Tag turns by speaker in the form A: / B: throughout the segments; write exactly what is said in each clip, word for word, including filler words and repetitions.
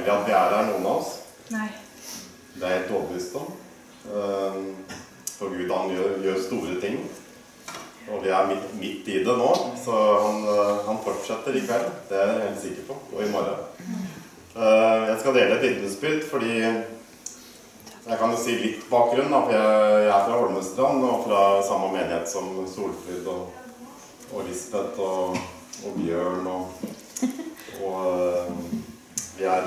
A: tilfeldig at vi er her, noen av oss.
B: Nei.
A: Det er helt overbevist om. For Gud, han gjør, gjør store ting. Og vi er midt, midt i det nå, så han, han fortsetter i kveld. Det er jeg helt sikker på. Og i morgen. Jeg skal dele et vitnesbyrd, fordi jeg kan jo si litt bakgrunn, da, for jeg, jeg er fra Holmestrand, og fra samme menighet som Solfrid og, og Lisbeth og, og Bjørn. Og, og vi er,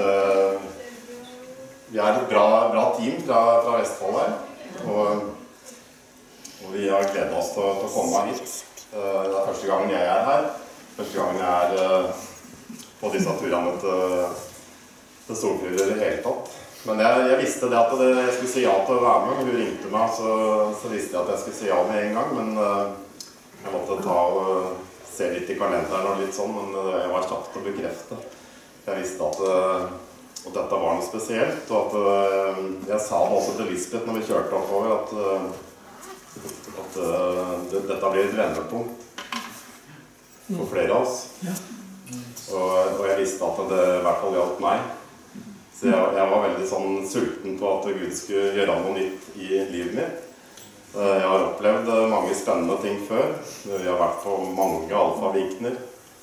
A: vi er et bra, bra team fra, fra Vestfold her. Og, og vi har gledet oss til, til å komme hit. Det er første gangen jeg er her. Første gangen jeg er på disse turene til, til Solfrid i det hele tatt. Men jeg, jeg visste det at det, jeg skulle si ja til å være med. Hun ringte meg, så, så visste jeg at jeg skulle si ja med en gang. Men uh, jeg måtte ta og uh, se litt i kalenderen og litt sånn, men uh, jeg var kjapt til å bekrefte. Jeg visste at, uh, at dette var noe spesielt, og at uh, jeg sa det også til Lisbeth når vi kjørte oppover, at, uh, at uh, det, dette blir et vendepunkt for flere av oss. Og, og jeg visste at det i hvert fall hjalp meg. Så jeg, jeg var veldig sånn sulten på at Gud skulle gjøre noe nytt i livet mitt. Jeg har opplevd mange spennende ting før. Vi har vært på mange alfa-vikner.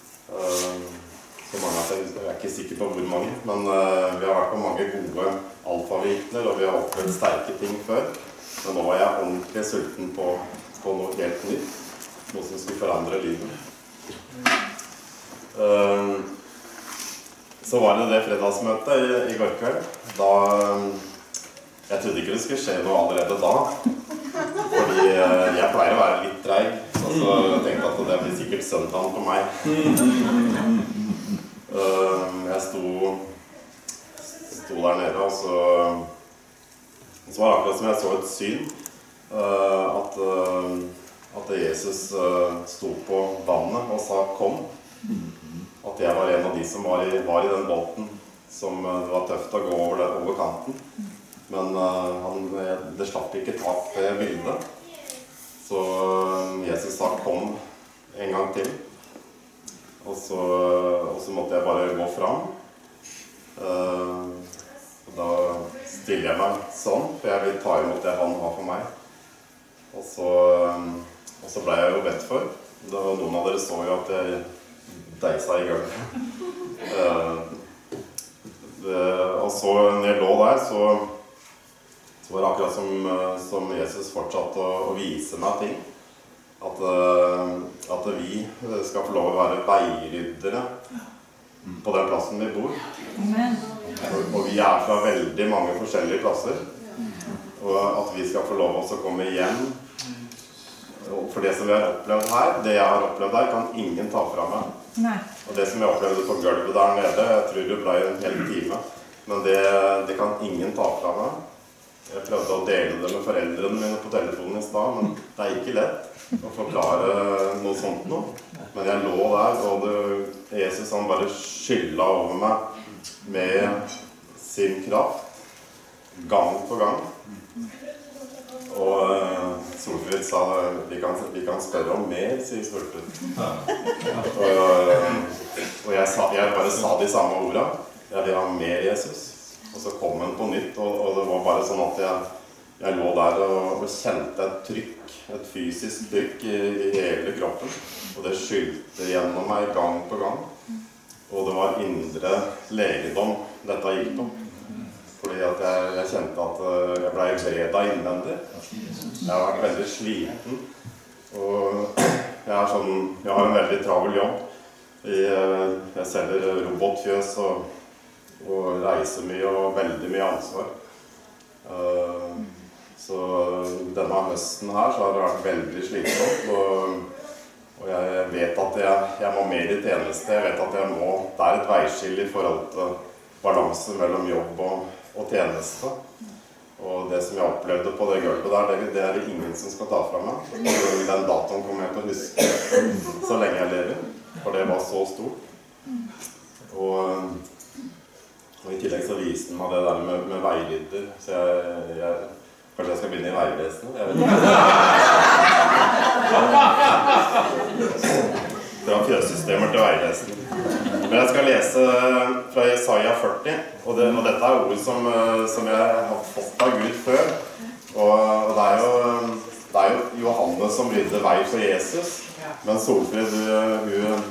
A: Så mange at jeg, jeg er ikke sikker på hvor mange, men vi har vært på mange gode alfa-vikner, og vi har opplevd sterke ting før. Men nå var jeg ordentlig sulten på, på noe helt nytt. Noe som skulle forandre livet. Så var det det fredagsmøtet i, i går kveld. Da, jeg trodde ikke det skulle skje noe allerede da. Fordi jeg pleier å være litt treig. Og så tenkte jeg at det blir sikkert søndagen for meg. Jeg sto, sto der nede, og så, så var det akkurat som jeg så et syn. At, at Jesus sto på vannet og sa «Kom». At jeg var en av de som var i, var i den båten, som det var tøft å gå over, det, over kanten. Men uh, han, det slapp ikke tak ved bildet. Så uh, Jesus sa «Kom» en gang til. Og så, og så måtte jeg bare gå fram. Uh, og da stiller jeg meg sånn, for jeg vil ta imot det han har for meg. Og så, um, og så ble jeg jo bedt for. Da, noen av dere så jo at jeg deisa i gulvet. Uh, og så når jeg lå der, så, så var det akkurat som, som Jesus fortsatte å, å vise meg ting. At, uh, at vi skal få lov å være veiryddere på den plassen vi bor. Og, og vi er fra veldig mange forskjellige plasser. Og at vi skal få lov å komme hjem. For det som vi har opplevd her, det jeg har opplevd her, kan ingen ta fra meg. Nei. Og det som jeg opplevde på gulvet der nede, jeg tror det ble en hel time, men det, det kan ingen ta fra meg. Jeg prøvde å dele det med foreldrene mine på telefonen i stad, men det er ikke lett å forklare noe sånt noe. Men jeg lå der, og det, Jesus han bare skyllet over meg med sin kraft, gang på gang. Og uh, Solfrid sa, vi kan, vi kan spørre om mer, sier Solfrid. Og, og jeg, sa, jeg bare sa de samme ordene. Jeg vil ha mer Jesus. Og så kom han på nytt, og, og det var bare sånn at jeg, jeg lå der og, og kjente et trykk, et fysisk trykk i, i hele kroppen. Og det skyldte gjennom meg gang på gang. Og det var indre legedom dette gikk på. Fordi at jeg, jeg kjente at jeg ble breda innvendig. Jeg har vært veldig sliten. Og jeg, er sånn, jeg har en veldig travel jobb. Jeg selger robotfjøs og, og reiser mye og veldig mye ansvar. Så denne høsten her så har det vært veldig slitsomt. Og, og jeg vet at jeg, jeg må mer i tjeneste. Jeg vet at jeg må, det er et veiskille i forhold til balanse mellom jobb og og tjeneste. Og det som jeg opplevde på det gulvet der, det, det er det ingen som skal ta fra meg. Og den datoen kommer jeg til å huske så lenge jeg lever, for det var så stort. Og, og i tillegg så viste den meg det der med, med veirydder, så jeg, jeg, kanskje jeg skal begynne i veivesenet, jeg vet ikke. fra fjøssystemer til veilesen. Men jeg skal lese fra Jesaja førti, og, det, og dette er ord som, som jeg har fått av Gud før. Og, og det, er jo, det er jo Johannes som rydder vei for Jesus, men Solfrid, hun, hun,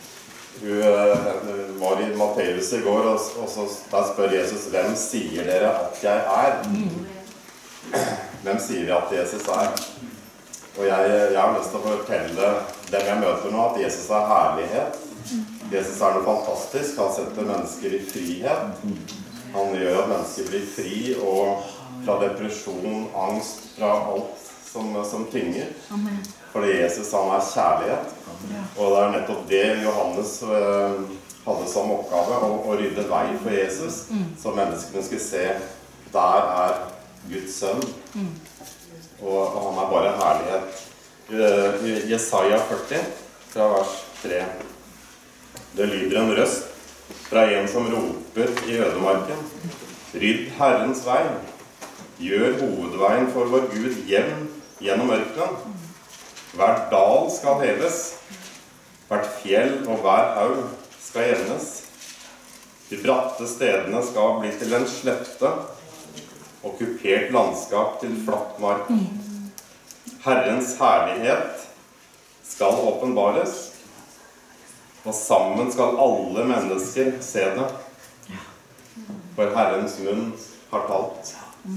A: hun var i Matteus i går, og, og så der spør Jesus, hvem sier dere at jeg er? Hvem sier vi at Jesus er? Og jeg, jeg har lyst til å fortelle dem jeg møter nå, at Jesus er herlighet. Jesus er noe fantastisk. Han setter mennesker i frihet. Han gjør at mennesker blir fri og fra depresjon, angst, fra alt som, som tynger. Fordi Jesus, han er kjærlighet. Og det er nettopp det Johannes eh, hadde som oppgave, å, å rydde vei for Jesus, så menneskene skulle se, der er Guds sønn. Og, og han er bare herlighet. I Jesaja førti, fra vers tre. Det lyder en røst fra en som roper i ødemarken. Rydd Herrens vei. Gjør hovedveien for vår Gud jevn gjennom ørkenen. Hver dal skal heves. Hvert fjell og hver haug skal jevnes. De bratte stedene skal bli til en slette, og kupert landskap til flatt mark. Herrens herlighet skal åpenbares, og sammen skal alle mennesker se det. For Herrens munn har talt.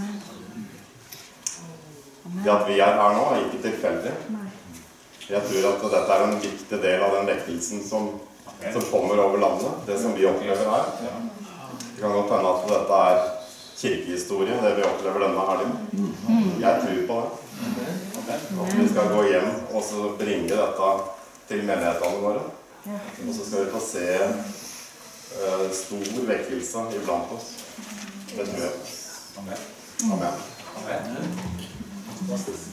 A: Det at vi er her nå er ikke tilfeldig. Jeg tror at dette er en viktig del av den vekkelsen som, som kommer over landet, det som vi opplever her. Det kan godt hende at dette er kirkehistorie, det vi opplever denne helgen. Jeg tror på det. At vi skal gå hjem og så bringe dette til menighetene våre. Og så skal vi få se uh, stor vekkelse iblant oss. Det tror jeg. Amen. Amen. Amen. Fantastisk.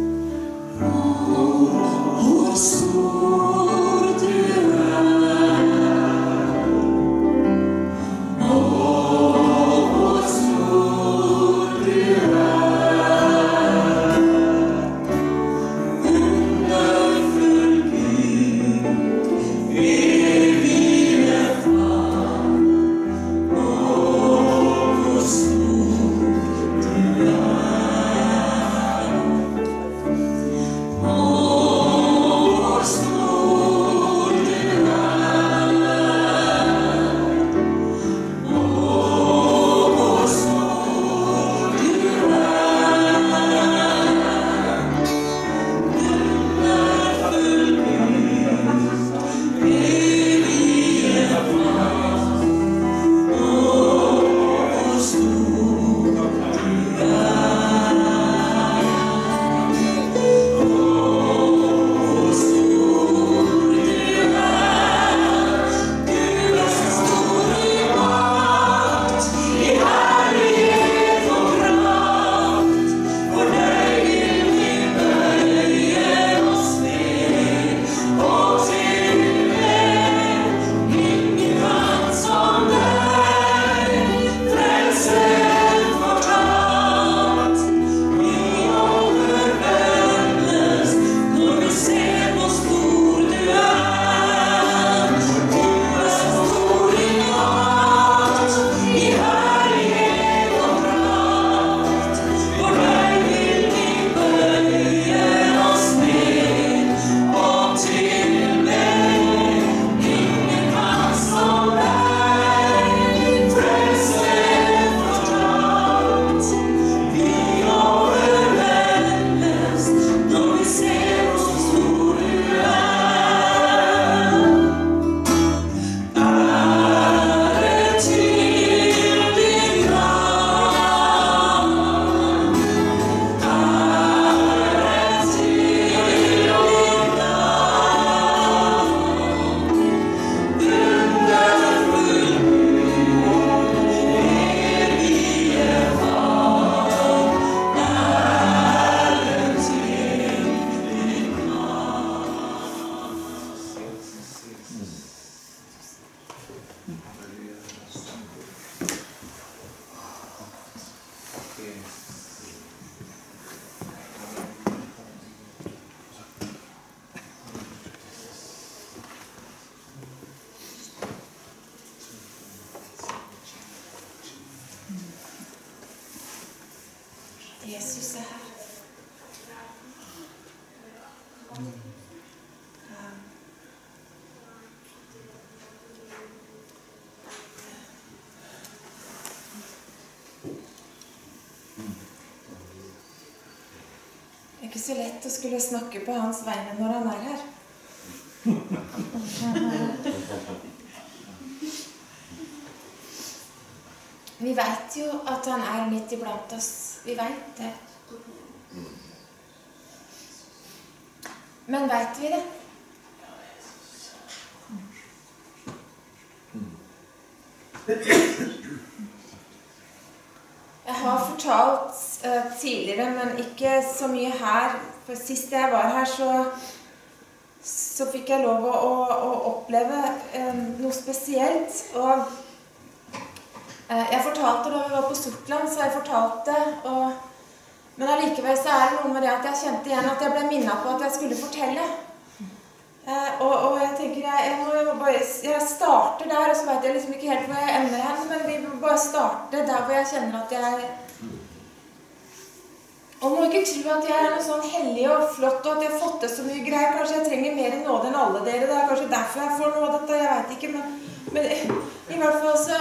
B: Stor du er. Jesus er her. Det er ikke så lett å skulle snakke på hans vegne når han er her. Vi vet jo at han er midt iblant oss. Vi vet det. Men vet vi det? Jeg har fortalt uh, tidligere, men ikke så mye her. For sist jeg var her, så, så fikk jeg lov å, å, å oppleve um, noe spesielt. Og uh, jeg fortalte da vi var på Sortland, så jeg fortalte. Og, men allikevel så er det noe med det at jeg kjente igjen at jeg ble minnet på at jeg skulle fortelle. Uh, og, og jeg tenker, jeg, jeg, må bare, jeg starter der, og så vet jeg liksom ikke helt hvor jeg ender hen, men vi må bare starte der hvor jeg kjenner at jeg... Og må ikke tro at jeg er noe sånn hellig og flott, og at jeg har fått det så mye greier. Kanskje jeg trenger mer nåde enn alle dere, det er kanskje derfor jeg får noe av dette, jeg vet ikke, men, men i hvert fall så...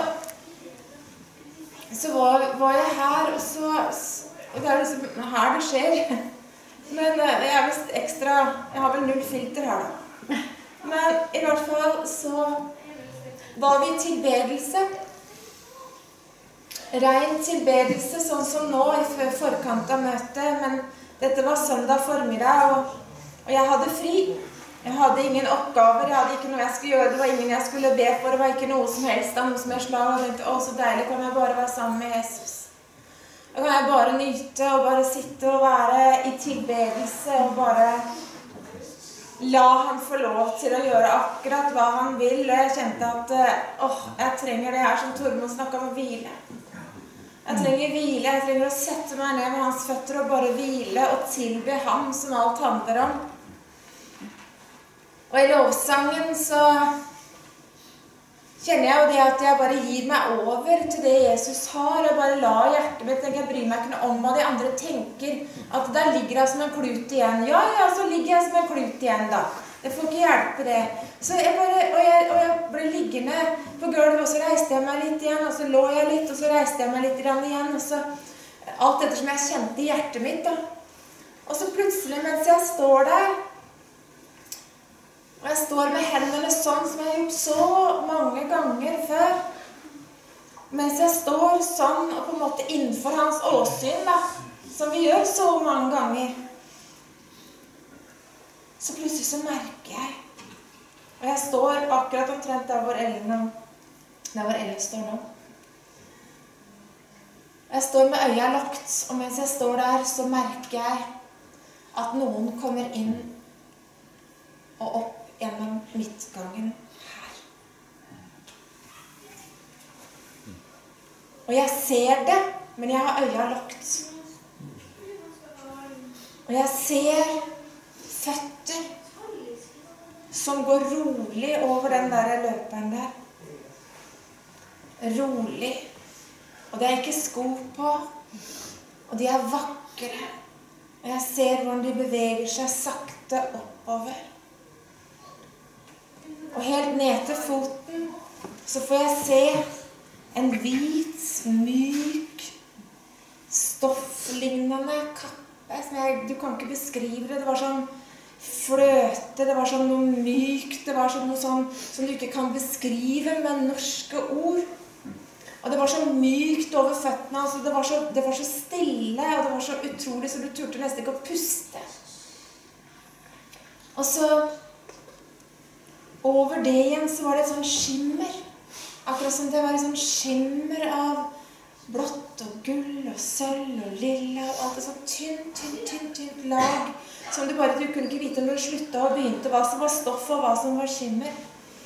B: Så var, var jeg her, og så... Og det er liksom her det skjer. Men jeg er vist ekstra... Jeg har vel null filter her da. Men i hvert fall så var vi i tilbedelse. Ren tilbedelse, sånn som nå i forkant av møtet. Men dette var søndag formiddag, og, og jeg hadde fri. Jeg hadde ingen oppgaver, jeg hadde ikke noe jeg skulle gjøre. Det var ingen jeg skulle be for, det var ikke noe som helst av noe som jeg slag. Og jeg tenkte, å så deilig, kan jeg bare være sammen med Jesus. Da kan jeg bare nyte og bare sitte og være i tilbedelse og bare... La han få lov til å gjøre akkurat hva han vil. Og jeg kjente at åh, jeg trenger det her som Tormod snakket om, hvile. Jeg trenger hvile, jeg trenger å sette meg ned med hans føtter og bare hvile og tilbe ham som alt handler om. Og i lovsangen så kjenner jeg jo det at jeg bare gir meg over til det Jesus har, og bare la hjertet mitt, tenker jeg bryr meg ikke noe om hva de andre tenker, at der ligger jeg som en klut igjen. Ja, ja, så ligger jeg som en klut igjen da. Det får ikke hjelpe det. Så jeg bare, og jeg, og jeg ble liggende på gulvet, og så reiste jeg meg litt igjen, og så lå jeg litt, og så reiste jeg meg litt igjen, og så alt dette som jeg kjente i hjertet mitt da. Og så plutselig, mens jeg står der, og jeg står med hendene sånn som jeg har gjort så mange ganger før. Mens jeg står sånn og på en måte innenfor hans åsyn da, som vi gjør så mange ganger. Så plutselig så merker jeg, og jeg står akkurat omtrent der hvor Ellen, der hvor Ellen står nå. Jeg står med øya lagt, og mens jeg står der så merker jeg at noen kommer inn og opp gjennom midtgangen her. Og jeg ser det, men jeg har øya lagt. Og jeg ser føtter som går rolig over den der løperen der. Rolig. Og det er ikke sko på, og de er vakre. Og jeg ser hvordan de beveger seg sakte oppover. Og helt ned til foten så får jeg se en hvit, myk, stofflignende kappe. Som jeg, du kan ikke beskrive det. Det var sånn fløte, det var sånn noe mykt, det var sånn noe sånn som du ikke kan beskrive med norske ord. Og det var så mykt over føttene, altså det, var så, det var så stille, og det var så utrolig, så du turte nesten ikke å puste. Og så over det igjen så var det et sånn skimmer. Akkurat som det var et sånn skimmer av blått og gull og sølv og lilla og alt det sånn tynt, tynt, tynt, tynt lag. Som du bare, du kunne ikke vite når du sluttet og begynte hva som var stoff og hva som var skimmer.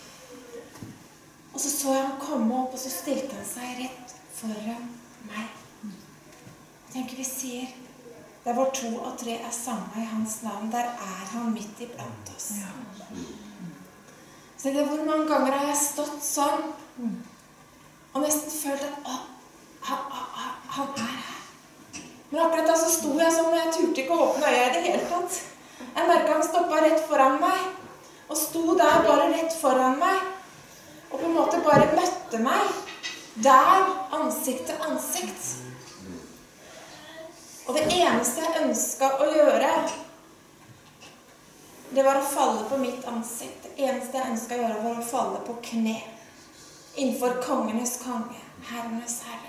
B: Og så så jeg han komme opp, og så stilte han seg rett foran meg. Jeg tenker vi sier, der hvor to og tre er samme i hans navn, der er han midt i blant oss. Så det er hvor mange ganger har jeg stått sånn, og nesten følt at å, han, han, han er her. Men akkurat da så sto jeg sånn, og jeg turte ikke å åpne øya i det hele tatt. Jeg merket han stoppet rett foran meg, og sto der bare rett foran meg, og på en måte bare møtte meg, der, ansikt til ansikt. Og det eneste jeg ønsket å gjøre, det var å falle på mitt ansikt. Det eneste jeg ønsket å gjøre var å falle på kne, innenfor kongenes konge, herrenes herre.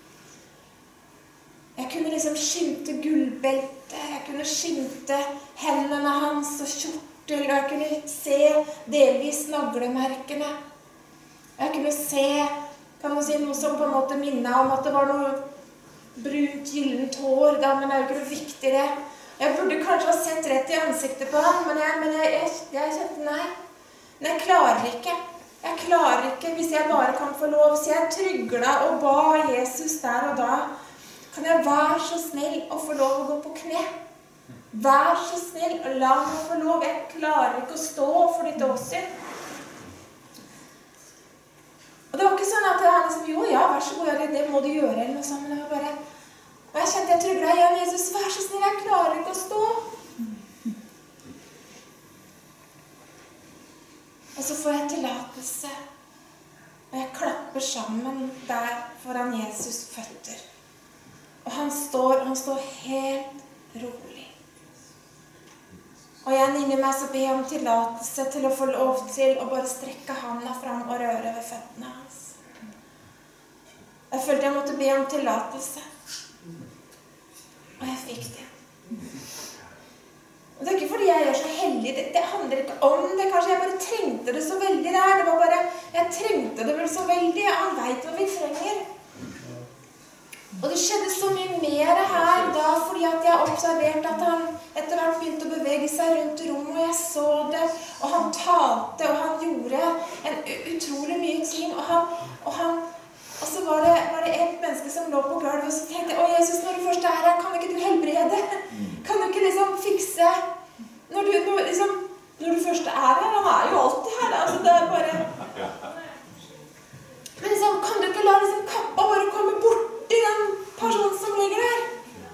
B: Jeg kunne liksom skimte gullbelte, jeg kunne skimte hendene hans og kjortel, og jeg kunne se delvis naglemerkene. Jeg kunne se, kan man si, noe som på en måte minnet om at det var noe brunt, gyllent hår, da, men det er jo ikke noe viktig det. Jeg burde kanskje ha sett rett i ansiktet på han, men jeg, men jeg, jeg, jeg kjente nei. Men jeg klarer ikke. Jeg klarer ikke hvis jeg bare kan få lov. Så jeg tryglet og ba Jesus der og da. Kan jeg være så snill å få lov å gå på kne? Vær så snill og la meg få lov. Jeg klarer ikke å stå for ditt åsyn. Og det var ikke sånn at han liksom, jo, ja, vær så god, det må du gjøre, eller noe sånt. Men det var bare, og jeg kjente jeg tryglet igjen, Jesus, vær så snill, jeg klarer ikke å stå. Og så får jeg tillatelse, og jeg klapper sammen der foran Jesus' føtter. Og han står, han står helt rolig. Og jeg inni meg så ber jeg om tillatelse til å få lov til å bare strekke handa fram og røre ved føttene hans. Jeg følte jeg måtte be om tillatelse. Og jeg fikk det. Og det er ikke fordi jeg er så heldig, det, det handler ikke om det, kanskje jeg bare trengte det så veldig der. Det var bare, jeg trengte det vel så veldig, han vet hva vi trenger. Og det skjedde så mye mer her da, fordi at jeg observerte at han etter hvert begynte å bevege seg rundt rommet, og jeg så det, og han talte, og han gjorde en utrolig mye ting, og han, og han, og så var det, var det et menneske som lå på gulvet, og så tenkte jeg, å Jesus, når du først er her, kan ikke du helbrede? Kan du ikke liksom fikse, når du, når, liksom, når du først er her, han er jo alltid her, altså det er bare, men liksom, kan du ikke la liksom kappa bare komme bort i den personen som ligger der?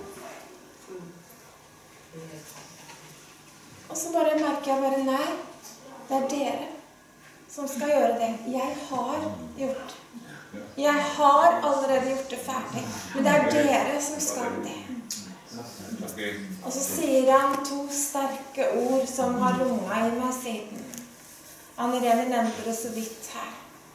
B: Og så bare merker jeg bare, nei, det er dere som skal gjøre det. Jeg har gjort det. Jeg har allerede gjort det ferdig, men det er dere som skal det. Og så sier han to sterke ord som har runget i meg siden. Anne Irene nevnte det så vidt her.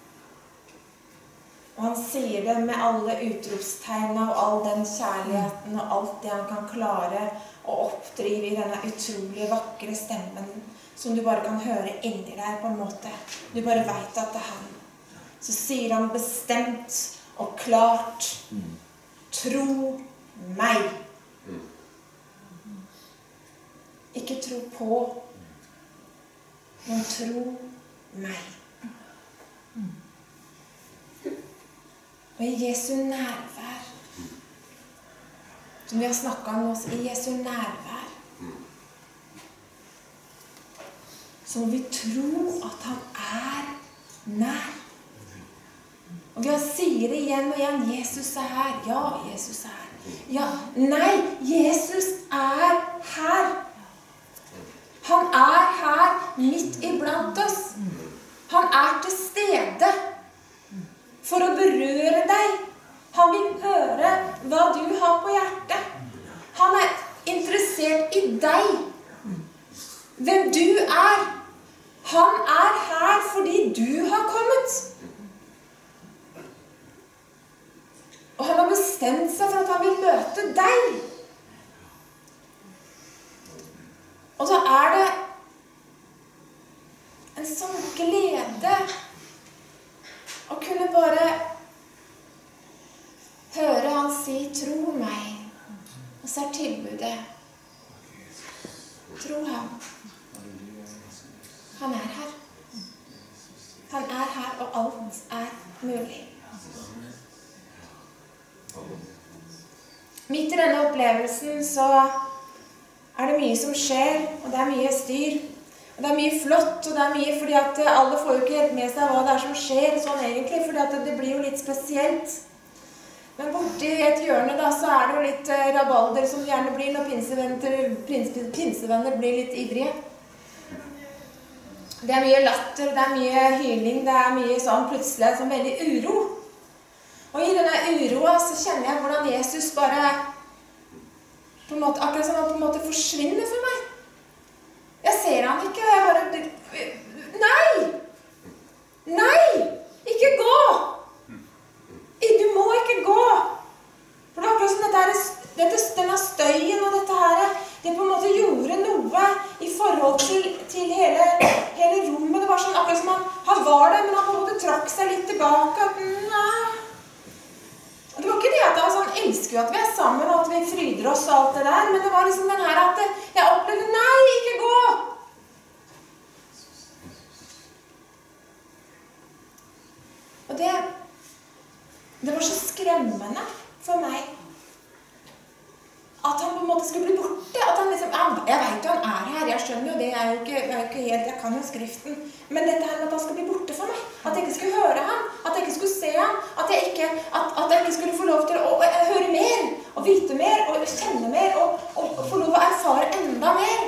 B: Og han sier det med alle utropstegnene og all den kjærligheten og alt det han kan klare å oppdrive i denne utrolig vakre stemmen som du bare kan høre inni deg på en måte. Du bare vet at det er han. Så sier han bestemt og klart, tro meg. Ikke tro på, men tro meg. Og i Jesu nærvær, som vi har snakket om oss, i Jesu nærvær, så må vi tro at han er nær. Og vi sier det igjen og igjen, Jesus er her. Ja, Jesus er her. Ja, nei, Jesus er her. Han er her midt iblant oss. Han er til stede for å berøre deg. Han vil høre hva du har på hjertet. Han er interessert i deg. Hvem du er. Han er her fordi du har kommet. Og han har bestemt seg for at han vil møte deg. Og så er det en sånn glede å kunne bare høre han si, tro meg. Og så er tilbudet. Tro ham. Han er her. Han er her, og alt er mulig. Midt i denne opplevelsen så er det mye som skjer, og det er mye styr. Og det er mye flott, og det er mye fordi at alle får jo ikke helt med seg hva det er som skjer sånn egentlig, fordi at det blir jo litt spesielt. Men borti et hjørne da, så er det jo litt eh, rabalder som gjerne blir når pinsevenner, prins, pinsevenner blir litt ivrige. Det er mye latter, det er mye hyling, det er mye sånn plutselig sånn veldig uro. Og i denne uroa så kjenner jeg hvordan Jesus bare, på en måte, akkurat som han på en måte forsvinner for meg. Jeg ser han ikke, og jeg bare, nei! Nei! Ikke gå! Du må ikke gå! For det er akkurat som dette, her, dette, denne støyen og dette her, det på en måte gjorde noe i forhold til, til hele, hele rommet. Det var sånn akkurat som han, han var der, men han på en måte trakk seg litt tilbake. Nei. Og det var ikke det at han sånn, elsker jo at vi er sammen og at vi fryder oss og alt det der, men det var liksom den her at jeg opplevde, nei, ikke gå! Og det, det var så skremmende for meg at han på en måte skulle bli borte. At han liksom, jeg vet jo han er her, jeg skjønner jo det, jeg er jo ikke, jeg er jo ikke helt, jeg kan jo skriften. Men dette her med at han skulle bli borte for meg, at jeg ikke skulle høre ham, at jeg ikke skulle se ham, at jeg ikke, at, at jeg ikke skulle få lov til å, å, å høre mer, og vite mer, og kjenne mer, og, og, og få lov å erfare enda mer.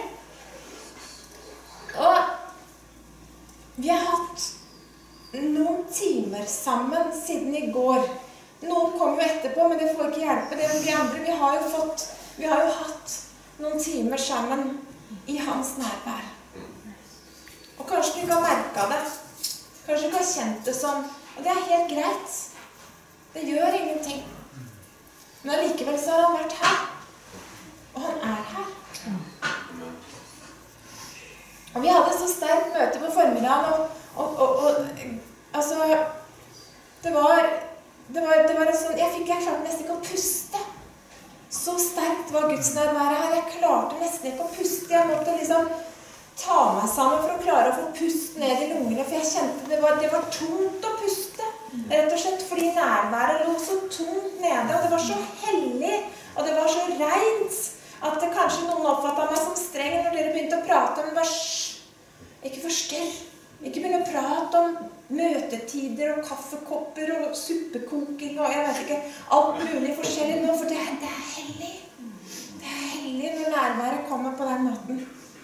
B: Og vi har hatt noen timer sammen siden i går. Noen kommer jo etterpå, men det får ikke hjelpe. Det de andre, vi har jo fått, vi har jo hatt noen timer sammen i hans nærvær. Og kanskje du ikke har merket det. Kanskje du ikke har kjent det som, og det er helt greit. Det gjør ingenting. Men allikevel så har han vært her. Og han er her. Og vi hadde så sterkt møte på formiddagen, og, og, og, og altså, det var, det var, det var en sånn, jeg fikk, jeg klarte nesten ikke å puste. Så sterkt var Guds nærvære her, jeg klarte nesten ikke å puste. Jeg måtte liksom ta meg sammen for å klare å få pust ned i lungene, for jeg kjente det var, det var tungt å puste. Rett og slett fordi nærværet lå så tungt nede, og det var så hellig, og det var så rent, at det kanskje noen oppfattet meg som streng når dere begynte å prate om, bare ikke forstyrr. Ikke begynne å prate om møtetider og kaffekopper og suppekoking og jeg vet ikke, alt mulig forskjellig nå, for det er, det er hellig. Det er hellig når nærværet kommer på den måten.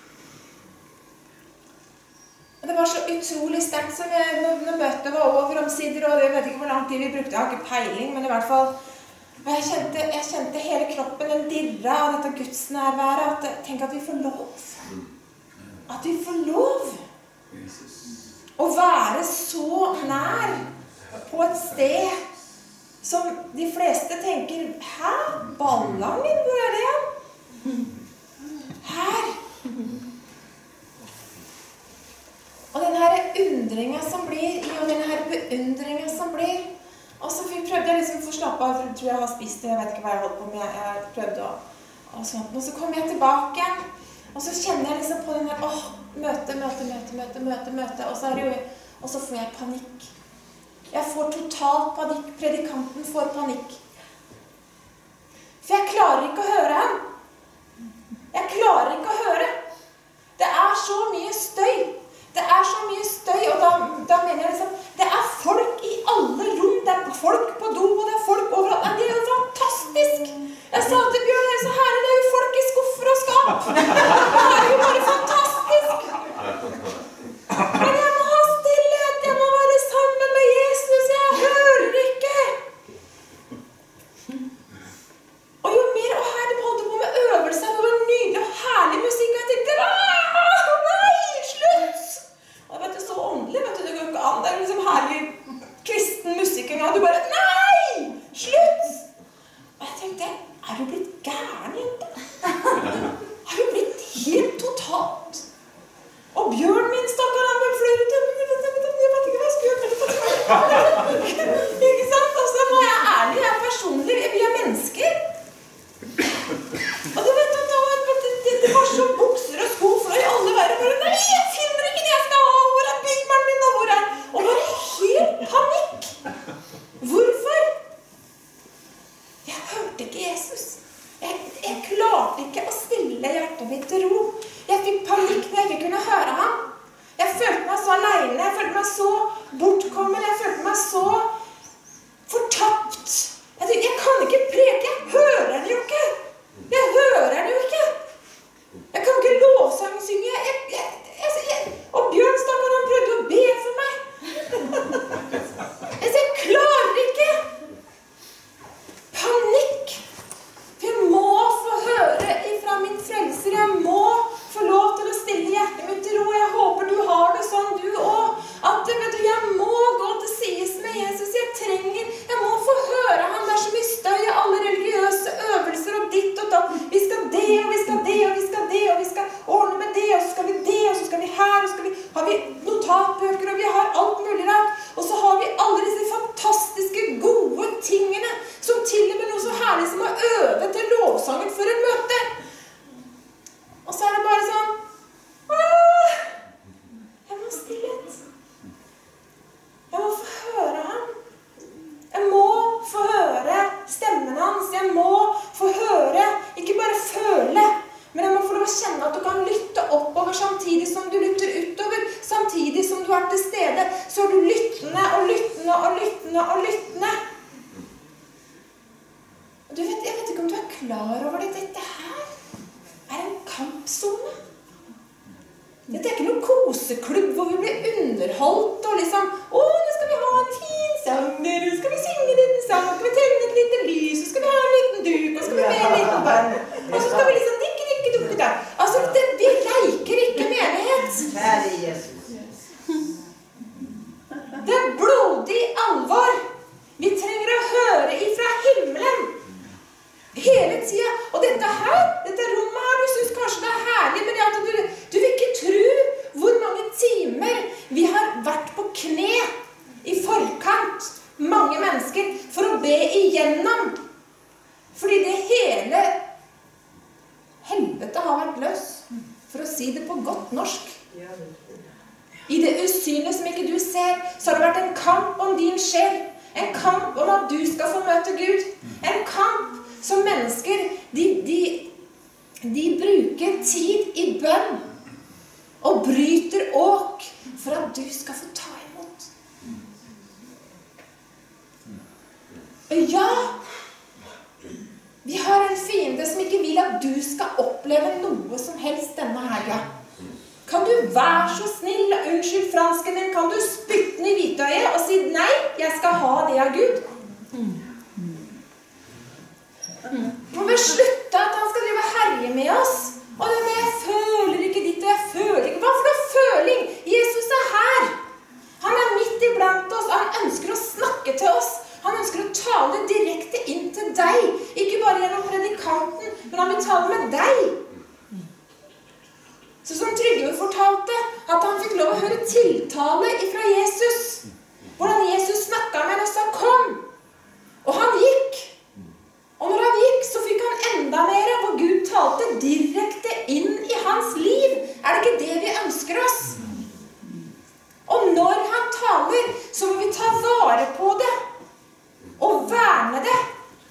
B: Og det var så utrolig sterkt som jeg, når, når møtet var over omsider, og jeg vet ikke hvor lang tid vi brukte, jeg har ikke peiling, men i hvert fall, og jeg kjente, jeg kjente hele kroppen, den dirra av dette Guds nærværet, at tenk at vi får lov. At vi får lov. Å være så nær på et sted som de fleste tenker, hæ? Ballangen, hvor er det? Her. Og den her undringen som blir, og den her beundringen som blir, og så prøvde jeg liksom å få slappe av, jeg tror jeg har spist det, jeg vet ikke hva jeg holdt på med, jeg prøvde å, og sånt, og så kom jeg tilbake, og så kjenner jeg liksom på den her, åh, møte, møte, møte, møte, møte, møte, og så, er det jo, og så får jeg panikk. Jeg får totalt panikk, predikanten får panikk. For jeg klarer ikke å høre ham. Jeg klarer ikke å høre. Det er så mye støy. Det er så mye støy, og da, da mener jeg liksom, det er folk i alle rom, det er folk på do, og det er folk overalt. Det er jo fantastisk. Jeg sa til Bjørn, det er så herlig, det er jo folk i skuffer og skap. Det er jo bare fantastisk. Men jeg må ha stillhet, jeg må være sammen med Jesus, jeg hører ikke. Og jo mer, og her de holdt på med øvelser, det var nydelig og herlig musikk, og jeg tenkte, nei, slutt! Og det var så åndelig, vet du, det går ikke an, det er liksom herlig kristen musikk, og du bare, nei, slutt! Og jeg tenkte, er du blitt gæren, jente? Har du blitt helt totalt? Og Bjørn min stakkar, han var flere til, jeg vet ikke hva jeg skulle gjøre. Ikke sant? Og så må jeg ærlig, jeg er personlig, vi er mennesker. Og du vet, det, det, det var så bukser og sko for i alle verden, bare, nei, jeg finner ikke det jeg skal ha, hvor er bygmeren min, og hvor er, og bare helt panikk. Hvorfor? Jeg hørte ikke Jesus. Jeg, jeg klarte ikke å stille hjertet mitt til ro. Jeg fikk panikk når jeg ikke kunne høre ham. Jeg følte meg så alene, jeg følte meg så bortkommen, jeg følte meg så fortapt. Jeg tenkte, jeg som til og med noe så herlig som å øve til lovsangen for et møte. Og så er det bare sånn, åh, jeg må ha stillhet. Jeg må få høre ham. Jeg må få høre stemmen hans. Jeg må få høre, ikke bare føle, men jeg må få lov å kjenne at du kan lytte oppover samtidig som du lytter utover. Samtidig som du er til stede, så er du lyttende og lyttende og lyttende og lyttende. Du vet, jeg vet ikke om du er klar over det. Dette her er en kampzone. Dette er ikke noen koseklubb hvor vi blir underholdt og liksom, å, nå skal vi ha en fin sang, nå skal vi synge denne sang, nå skal vi tenne et lite lys, så skal vi ha en liten duk, og så skal vi med en liten bønn, og så skal vi liksom dikke, dikke, dukke der. Altså, det, vi leker ikke menighet.
C: Herre Jesus.
B: Det er blodig alvor. Vi trenger å høre ifra himmelen. Hele tiden. Og dette her, dette rommet her, du synes kanskje det er herlig, men at du, du vil ikke tro hvor mange timer vi har vært på kne i forkant, mange mennesker, for å be igjennom. Fordi det hele helvete har vært løs, for å si det på godt norsk. I det usynlige som ikke du ser, så har det vært en kamp om din sjel. En kamp om at du skal få møte Gud. En kamp som mennesker, de, de, de bruker tid i bønn og bryter åk for at du skal få ta imot. Ja, vi har en fiende som ikke vil at du skal oppleve noe som helst denne helga. Kan du være så snill, unnskyld fransken din, kan du spytte den i hvitøyet og si nei, jeg skal ha det av Gud? Må vi slutte at han skal drive og herje med oss? Og det er det, jeg føler ikke ditt, og jeg føler ikke. Hva for noe føling? Jesus er her. Han er midt iblant oss, og han ønsker å snakke til oss. Han ønsker å tale direkte inn til deg. Ikke bare gjennom predikanten, men han vil tale med deg. Så som Trygve fortalte, at han fikk lov å høre tiltale ifra Jesus. Hvordan Jesus snakket med ham og sa, kom. Og han gikk. Og når han gikk, så fikk han enda mer, hvor Gud talte direkte inn i hans liv. Er det ikke det vi ønsker oss? Og når han taler, så må vi ta vare på det. Og verne det.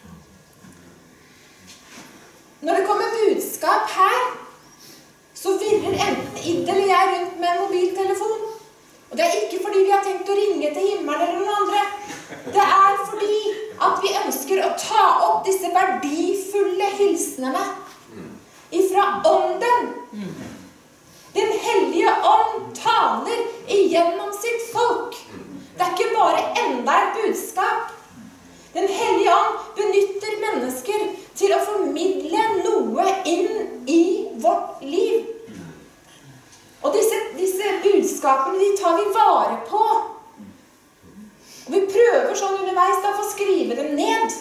B: Når det kommer budskap her, så virrer enten Ida eller jeg rundt med en mobiltelefon. Og det er ikke fordi vi har tenkt å ringe til himmelen eller noen andre. Det er fordi at vi ønsker å ta opp disse verdifulle hilsnene ifra ånden. Den hellige ånd taler igjennom sitt folk. Det er ikke bare enda et budskap. Den hellige ånd benytter mennesker til å formidle noe inn i vårt liv. Og disse, disse budskapene, de tar vi vare på. Og vi prøver sånn underveis da, for å skrive dem ned.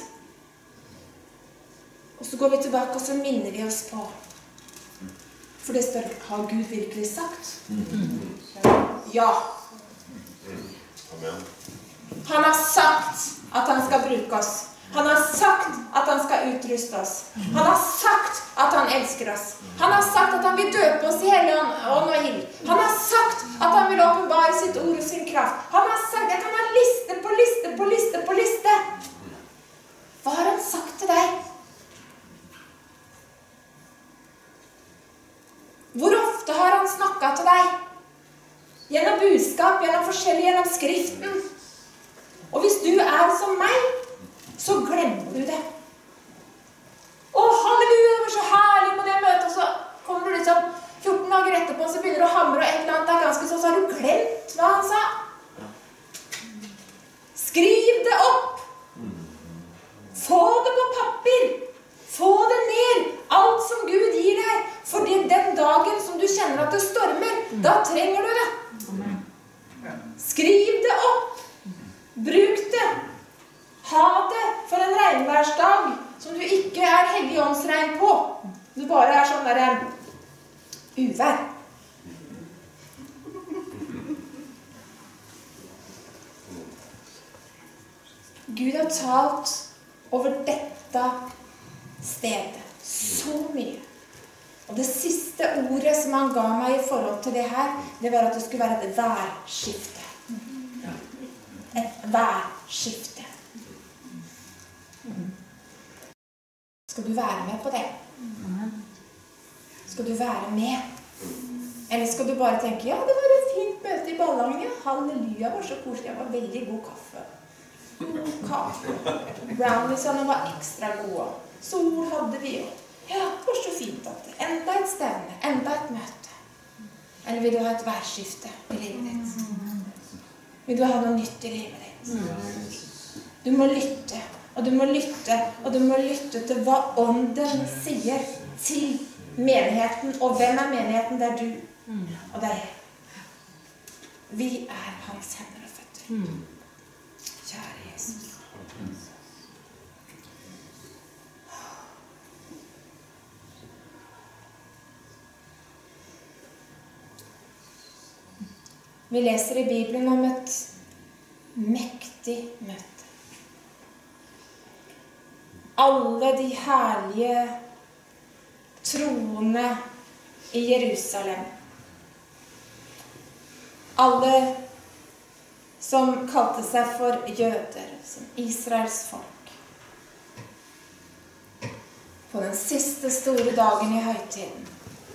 B: Og så går vi tilbake, og så minner vi oss på. For det står, har Gud virkelig sagt? Ja.
A: Amen.
B: Han har sagt at han skal bruke oss. Han har sagt at han skal utruste oss. Han har sagt at han elsker oss. Han har sagt at han vil døpe oss i hellig ånd og ild. Han har sagt at han vil åpenbare sitt ord og sin kraft. Han har sagt at han har liste på liste på liste på liste. Hva har han sagt til deg? Hvor ofte har han snakket til deg? Gjennom budskap, gjennom forskjellig, gjennom skriften. Og hvis du er som meg, så glemmer du det. Å, halleluja, det var så herlig på det møtet, og så kommer du liksom fjorten dager etterpå, så begynner du å hamre, og et eller annet er ganske sånn, så har du glemt hva han sa. Skriv det opp. Få det på papir. Få det ned. Alt som Gud gir deg. For den dagen som du kjenner at det stormer, da trenger du det. Skriv det opp. Bruk det. Ha det for en regnværsdag som du ikke er helligåndsregn på. Du bare er sånn der en uvær. Gud har talt over dette stedet. Så mye. Og det siste ordet som han ga meg i forhold til det her, det var at det skulle være et værskifte. Et værskifte. Skal du være med på det? Skal du være med? Eller skal du bare tenke, ja, det var et fint møte i Ballangen. Halleluja, var så koselig. Det var veldig god kaffe. God kaffe. Browniesene var ekstra gode. Sol hadde vi jo. Ja, det var så fint at det. Enda et stevne, enda et møte. Eller vil du ha et værskifte i livet ditt? Vil du ha noe nytt i livet ditt? Du må lytte, og du må lytte, og du må lytte til hva ånden sier til menigheten. Og hvem er menigheten? Det er du, og det er jeg. Vi er hans hender og føtter. Kjære Jesus. Vi leser i Bibelen om et mektig møte. Alle de herlige troende i Jerusalem. Alle som kalte seg for jøder, som Israels folk. På den siste store dagen i høytiden.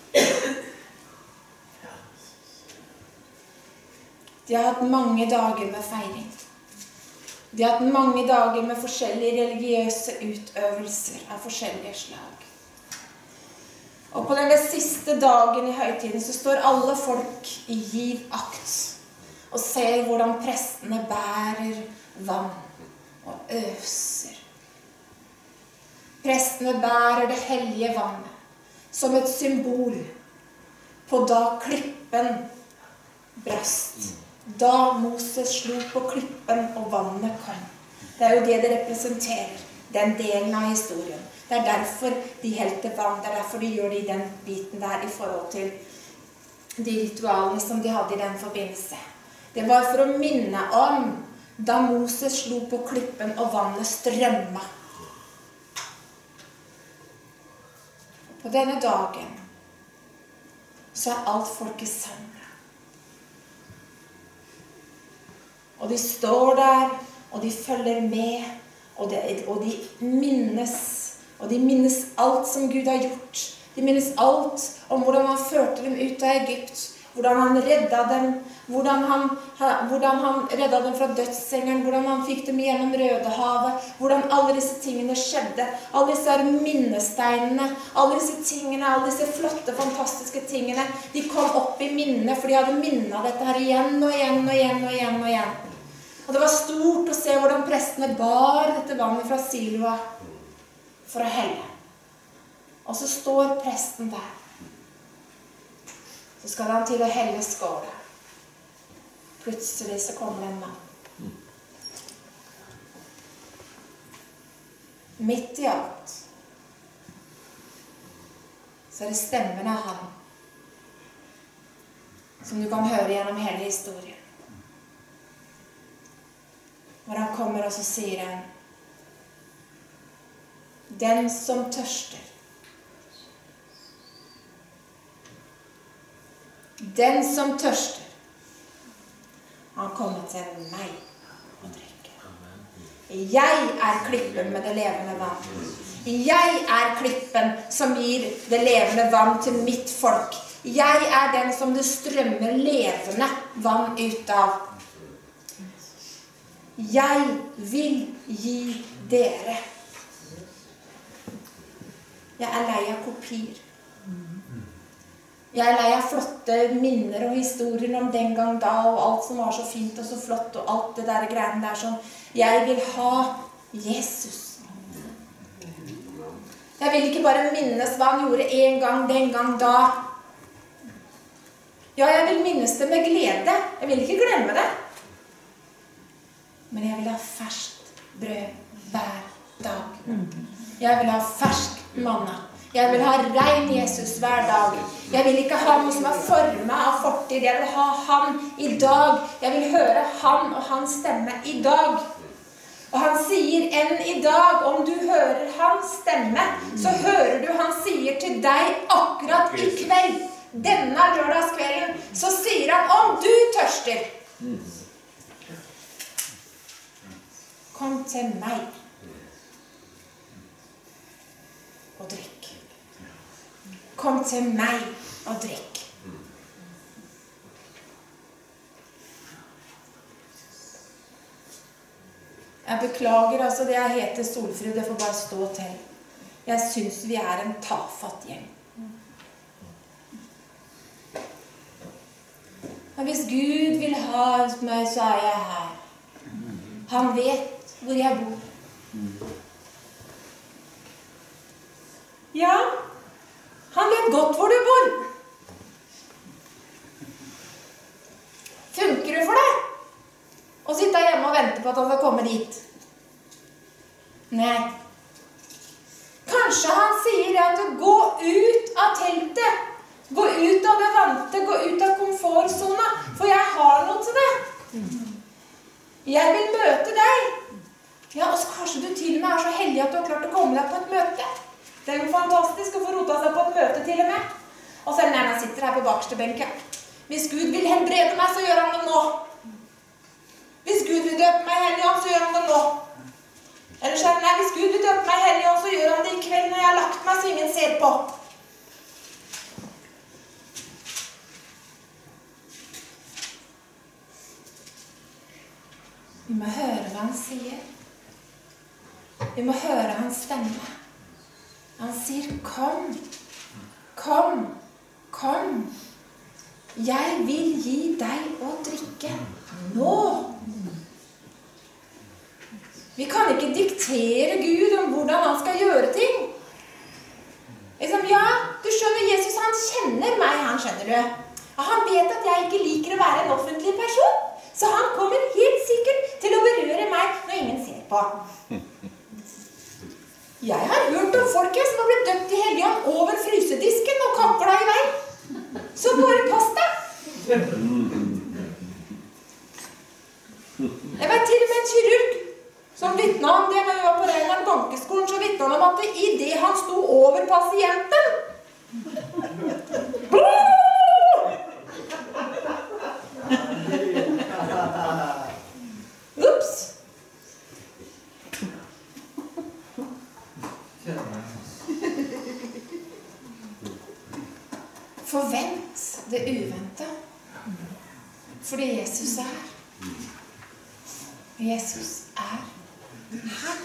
B: De har hatt mange dager med feiring. De har hatt mange dager med forskjellige religiøse utøvelser av forskjellige slag. Og på denne siste dagen i høytiden så står alle folk i giv akt og ser hvordan prestene bærer vann og øser. Prestene bærer det hellige vannet som et symbol på da klippen brast. Da Moses slo på klippen og vannet kom. Det er jo det det representerer, den delen av historien. Det er derfor de helte vann, det er derfor de gjør det i den biten der i forhold til de ritualene som de hadde i den forbindelse. Det var for å minne om da Moses slo på klippen og vannet strømma. På denne dagen så er alt folket sammen. Og de står der, og de følger med, og de, og de minnes, og de minnes alt som Gud har gjort. De minnes alt om hvordan han førte dem ut av Egypt, hvordan han redda dem, hvordan han, hvordan han redda dem fra dødsengelen, hvordan han fikk dem gjennom Rødehavet, hvordan alle disse tingene skjedde, alle disse minnesteinene, alle disse tingene, alle disse flotte, fantastiske tingene, de kom opp i minnene, for de hadde minnet dette her igjen og igjen og igjen og igjen og igjen. Og det var stort å se hvordan prestene bar dette vannet fra Siloa for å helle. Og så står presten der. Så skal han til å helle skålet. Plutselig så kommer en mann. Midt i alt så er det stemmen av han som du kan høre gjennom hele historien. Hvor han kommer og så sier han: Den som tørster, den som tørster, han kommer til meg og drikker. Jeg er klippen med det levende vann. Jeg er klippen som gir det levende vann til mitt folk. Jeg er den som det strømmer levende vann ut av. Jeg vil gi dere. Jeg er lei av kopier. Jeg er lei av flotte minner og historier om den gang da, og alt som var så fint og så flott, og alt det der greiene der sånn. Jeg vil ha Jesus. Jeg vil ikke bare minnes hva han gjorde en gang, den gang da. Ja, jeg vil minnes det med glede. Jeg vil ikke glemme det. Men jeg vil ha ferskt brød hver dag. Jeg vil ha fersk manna. Jeg vil ha rein Jesus hver dag. Jeg vil ikke ha noe som er formet av fortid. Jeg vil ha han i dag. Jeg vil høre han og hans stemme i dag. Og han sier, enn i dag, om du hører hans stemme, så hører du han sier til deg akkurat i kveld, denne lørdagskvelden, så sier han, om du tørster, kom til meg og drikk. Kom til meg og drikk. Jeg beklager, altså det jeg heter Solfrid, det får bare stå til. Jeg synes vi er en tafatt gjeng. Men hvis Gud vil ha meg, så er jeg her. Han vet hvor jeg bor. Ja, han vet godt hvor du bor. Funker det for deg? Og sitte hjemme og vente på at han skal komme dit. Nei. Kanskje han sier at du gå ut av teltet. Gå ut av det vante, gå ut av komfortzona. For jeg har noe til deg. Jeg vil møte deg. Ja, og så kanskje du til og med er så heldig at du har klart å komme deg på et møte. Det er jo fantastisk å få rota seg på et møte til og med. Og selv når jeg sitter her på bakerste benken. Hvis Gud vil helbrede meg, så gjør han det nå. Hvis Gud vil døpe meg i Hellig Ånd, så gjør han det nå. Eller så er det, nei, hvis Gud vil døpe meg i Hellig Ånd, så gjør han det i kveld når jeg har lagt meg, så ingen ser på. Vi må høre hva han sier. Vi må høre hans stemme. Han sier, kom, kom, kom. Jeg vil gi deg å drikke nå. Vi kan ikke diktere Gud om hvordan han skal gjøre ting. Liksom, ja, du skjønner, Jesus, han kjenner meg, han skjønner du. Han vet at jeg ikke liker å være en offentlig person, så han kommer helt sikkert til å berøre meg når ingen ser på. Jeg har hørt om folk som har blitt døpt i Hellig Ånd over frysedisken og kakla i vei. Så bare pass deg. Jeg vet til og med en kirurg som vittnet om det når vi var på Reinhardt bankeskolen, så vittnet han om at det i det han sto over pasienten. Ups. Forvent det uventet. Fordi Jesus er. Jesus er her.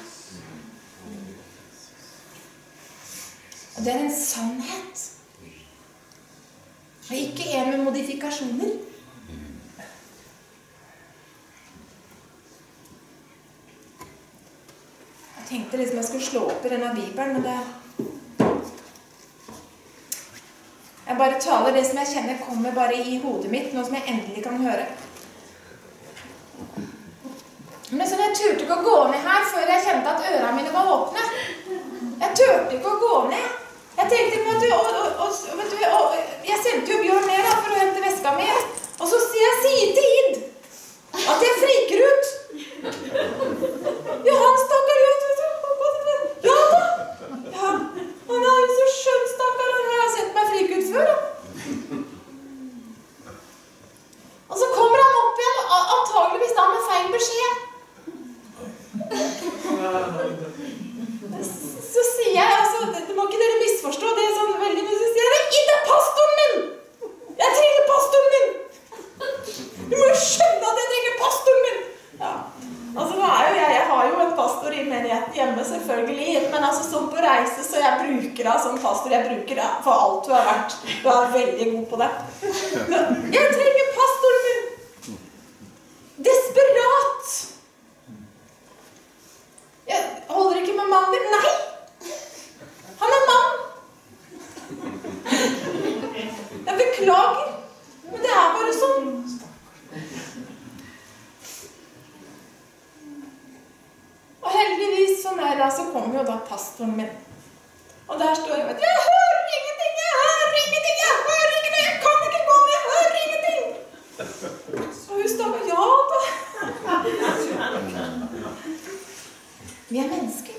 B: Og det er en sannhet. Og ikke en med modifikasjoner. Jeg tenkte liksom jeg skulle slå opp i denne Bibelen, men det... Jeg bare taler det som jeg kjenner kommer bare i hodet mitt, noe som jeg endelig kan høre. Men så jeg turte ikke å gå ned her før jeg kjente at ørene mine var åpne. Jeg turte ikke å gå ned. Jeg tenkte på at du, og, og, og, vet du, og, jeg sendte jo Bjørn ned da, for å hente veska mi. Og så sier jeg, sier til Id at jeg friker ut. Ja, han stakker ut, vet du. Ja da. Ja, han er jo så skjønn stakker, han har sett meg frike ut før da. Og så kommer han opp igjen, og antageligvis da med feil beskjed. Så sier jeg, altså, det må ikke dere misforstå, det er sånn veldig mye, så sier jeg, Id er pastoren min! Jeg trenger pastoren min! Du må jo skjønne at jeg trenger pastoren min! Ja, altså nå er jo jeg, jeg har jo en pastor i menigheten hjemme selvfølgelig, men altså sånn på reise, så jeg bruker deg som pastor, jeg bruker deg for alt du har vært. Du er veldig god på det. Jeg trenger pastoren min! Desperat! Jeg holder ikke med mannen din. Nei! Han er mann! Jeg beklager, men det er bare sånn. Og heldigvis sånn er det, så kommer jo da pastoren min. Og der står jeg, vet du, jeg hører ingenting, jeg hører ingenting, jeg hører ingenting, jeg kan ikke gå, jeg hører ingenting. Så hun står, ja da. Vi er mennesker.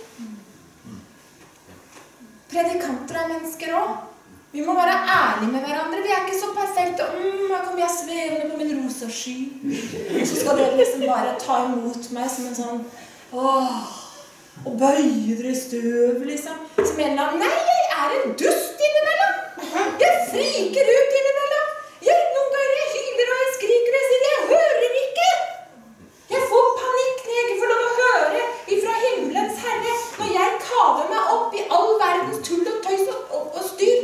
B: Predikanter er mennesker også. Vi må være ærlige med hverandre. Vi er ikke så perfekte. Mm, her kommer jeg svevende på min rosa sky. Så skal dere liksom bare ta imot meg som en sånn, åh, og bøye dere i støv, liksom. Som en eller annen, nei, jeg er en dust innimellom. Jeg friker ut innimellom. Jeg, noen ganger jeg hyler og jeg skriker og jeg sier, jeg hører ikke. Jeg får panikk når jeg ikke får lov å høre ifra himmelens Herre, når jeg kaver meg opp i all verdens tull og tøys og, og, og styr.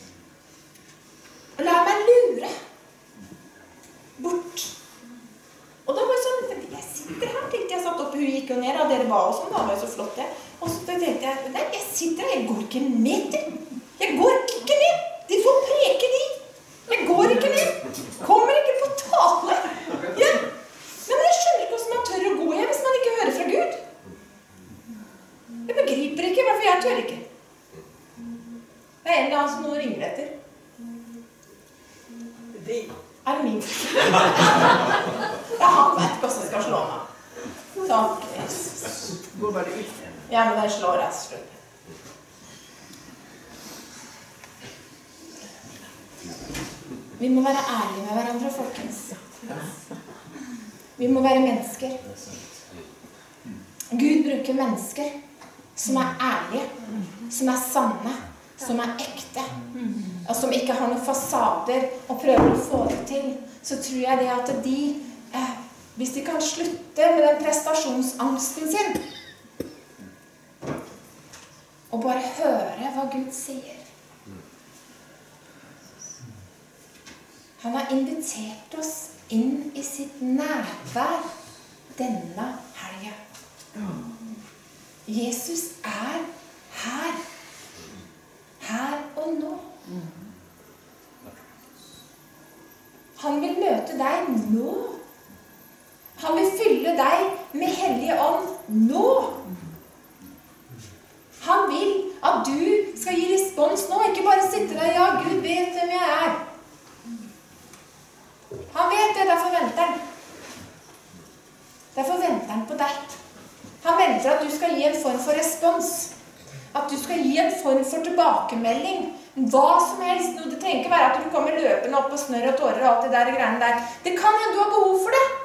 B: Og la meg lure bort. Og da var det sånn, jeg sitter her, tenkte jeg, satt opp, hun gikk jo ned, og dere ba oss om, da var jeg så flott det. Og så tenkte jeg, nei, jeg sitter her, jeg går ikke en meter. Jeg går ikke ned. De får preke de. Jeg går ikke ned. Kommer ikke på tale. Ja. Men jeg skjønner ikke hvordan man tør å gå hjem hvis man ikke hører fra Gud. Jeg begriper ikke, hvorfor jeg tør ikke. Det er en eller annen som noen ringer etter. Det er min. Ja, han vet ikke hvordan jeg skal slå meg. Sånn. Går bare ut. Ja, men den slår jeg slutt. Vi må være ærlige med hverandre, folkens. Vi må være mennesker. Gud bruker mennesker som er ærlige, som er sanne, som er ekte, og som ikke har noen fasader og prøver å få det til. Så tror jeg det at de, eh, hvis de kan slutte med den prestasjonsangsten sin, og bare høre hva Gud sier. Han har invitert oss inn i sitt nærvær denne helgen. Jesus er her. Her og nå. Han vil møte deg nå. Han vil fylle deg med Hellige Ånd nå. Han vil at du skal gi respons nå, ikke bare sitte der, ja, Gud vet hvem jeg er. Han vet det, derfor venter han. Derfor venter han på deg. Han venter at du skal gi en form for respons. At du skal gi en form for tilbakemelding. Hva som helst. Det trenger ikke være at du kommer løpende opp og snør og tårer og alt det der greiene der. Det kan hende du har behov for det.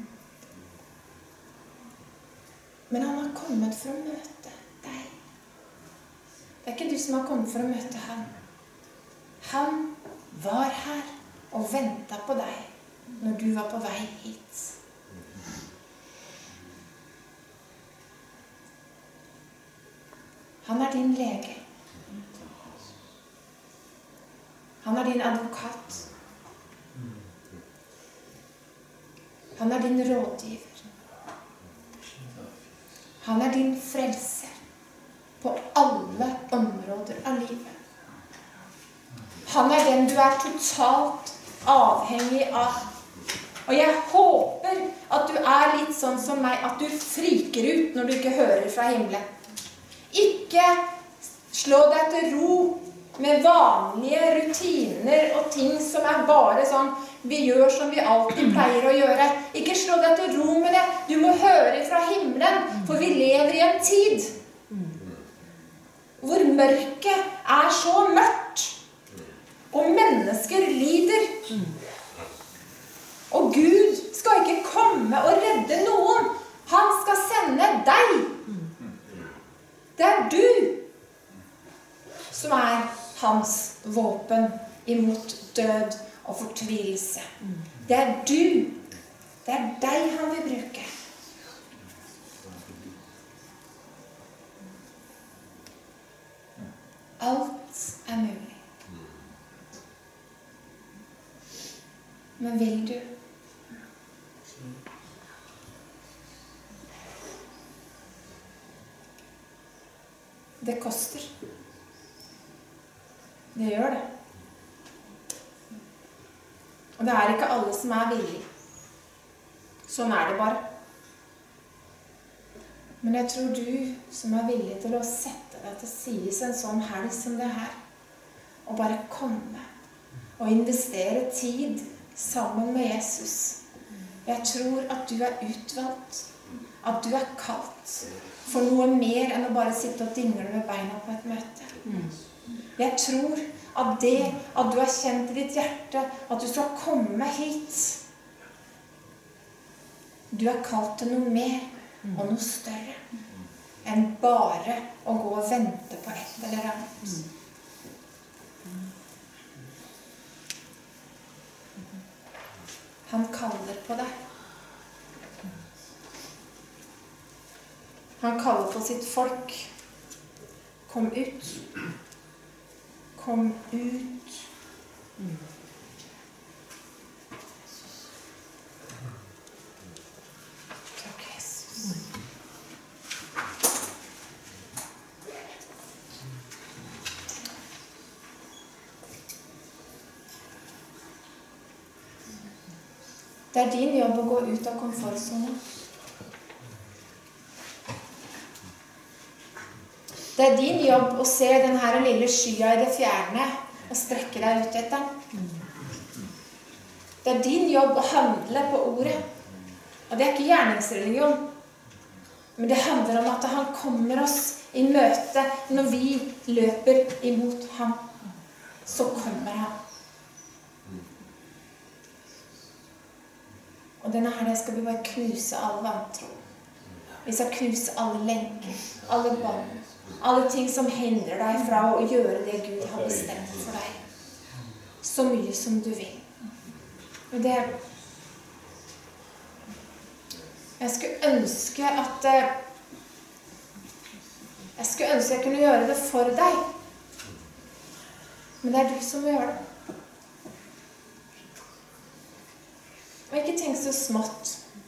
B: Men han har kommet for å møte deg. Det er ikke du som har kommet for å møte han. Han var her og ventet på deg når du var på vei hit. Han er din lege. Han er din advokat. Han er din rådgiver. Han er din frelser på alle områder av livet. Han er den du er totalt avhengig av. Og jeg håper at du er litt sånn som meg, at du friker ut når du ikke hører fra himmelen. Ikke slå deg til ro med vanlige rutiner og ting som er bare sånn vi gjør som vi alltid pleier å gjøre. Ikke slå deg til ro med det. Du må høre fra himmelen, for vi lever i en tid hvor mørket er så mørkt, og mennesker lider. Og Gud skal ikke komme og redde noen. Han skal sende deg. Det er du som er hans våpen imot død og fortvilelse. Det er du. Det er deg han vil bruke. Alt er mulig. Men vil du? Det koster. Det gjør det. Og det er ikke alle som er villige. Sånn er det bare. Men jeg tror du som er villig til å sette deg til sides en sånn helg som det her, og bare komme og investere tid sammen med Jesus. Jeg tror at du er utvalgt, at du er kalt for noe mer enn å bare sitte og dingle med beina på et møte. Jeg tror at det at du har kjent i ditt hjerte at du skal komme hit, du er kalt til noe mer og noe større enn bare å gå og vente på et eller annet. Han kaller på deg. Han kaller på sitt folk. Kom ut. Kom ut. Takk, Jesus. Det er din jobb å gå ut av komfortzonen. Det er din jobb å se den her lille skya i det fjerne og strekke deg ut etter den. Det er din jobb å handle på ordet. Og det er ikke gjerningsreligion. Men det handler om at han kommer oss i møte når vi løper imot ham. Så kommer han. Og denne her skal vi bare knuse all vantro. Vi skal knuse alle lenker, alle bånd, alle ting som hindrer deg fra å gjøre det Gud har bestemt for deg. Så mye som du vil. Og det Jeg skulle ønske at Jeg skulle ønske jeg kunne gjøre det for deg. Men det er du som må gjøre det. Og ikke tenk så smått.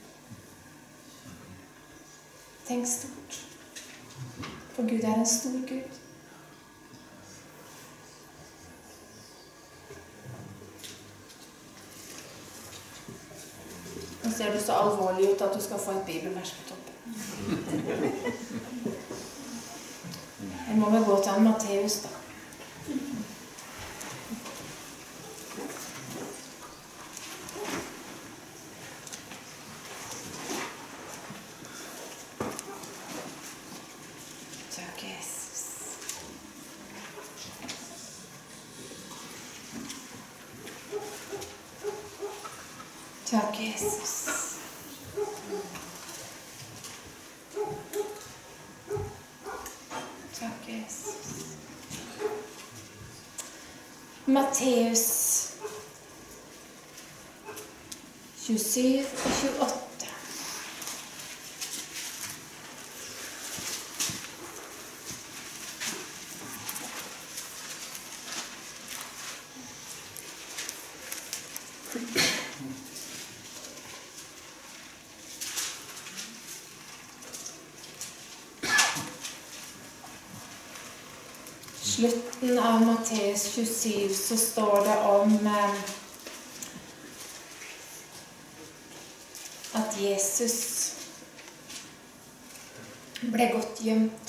B: Tenk stort. For Gud er en stor Gud. Nå ser du så alvorlig ut at du skal få et bibelvers på toppen. Jeg må vel gå til han Matteus da. Takk, Jesus. Takk, Jesus. Matteus tjuesju og tjueåtte. Slutten av Matteus tjuesju så står det om eh, at Jesus ble godt gjemt.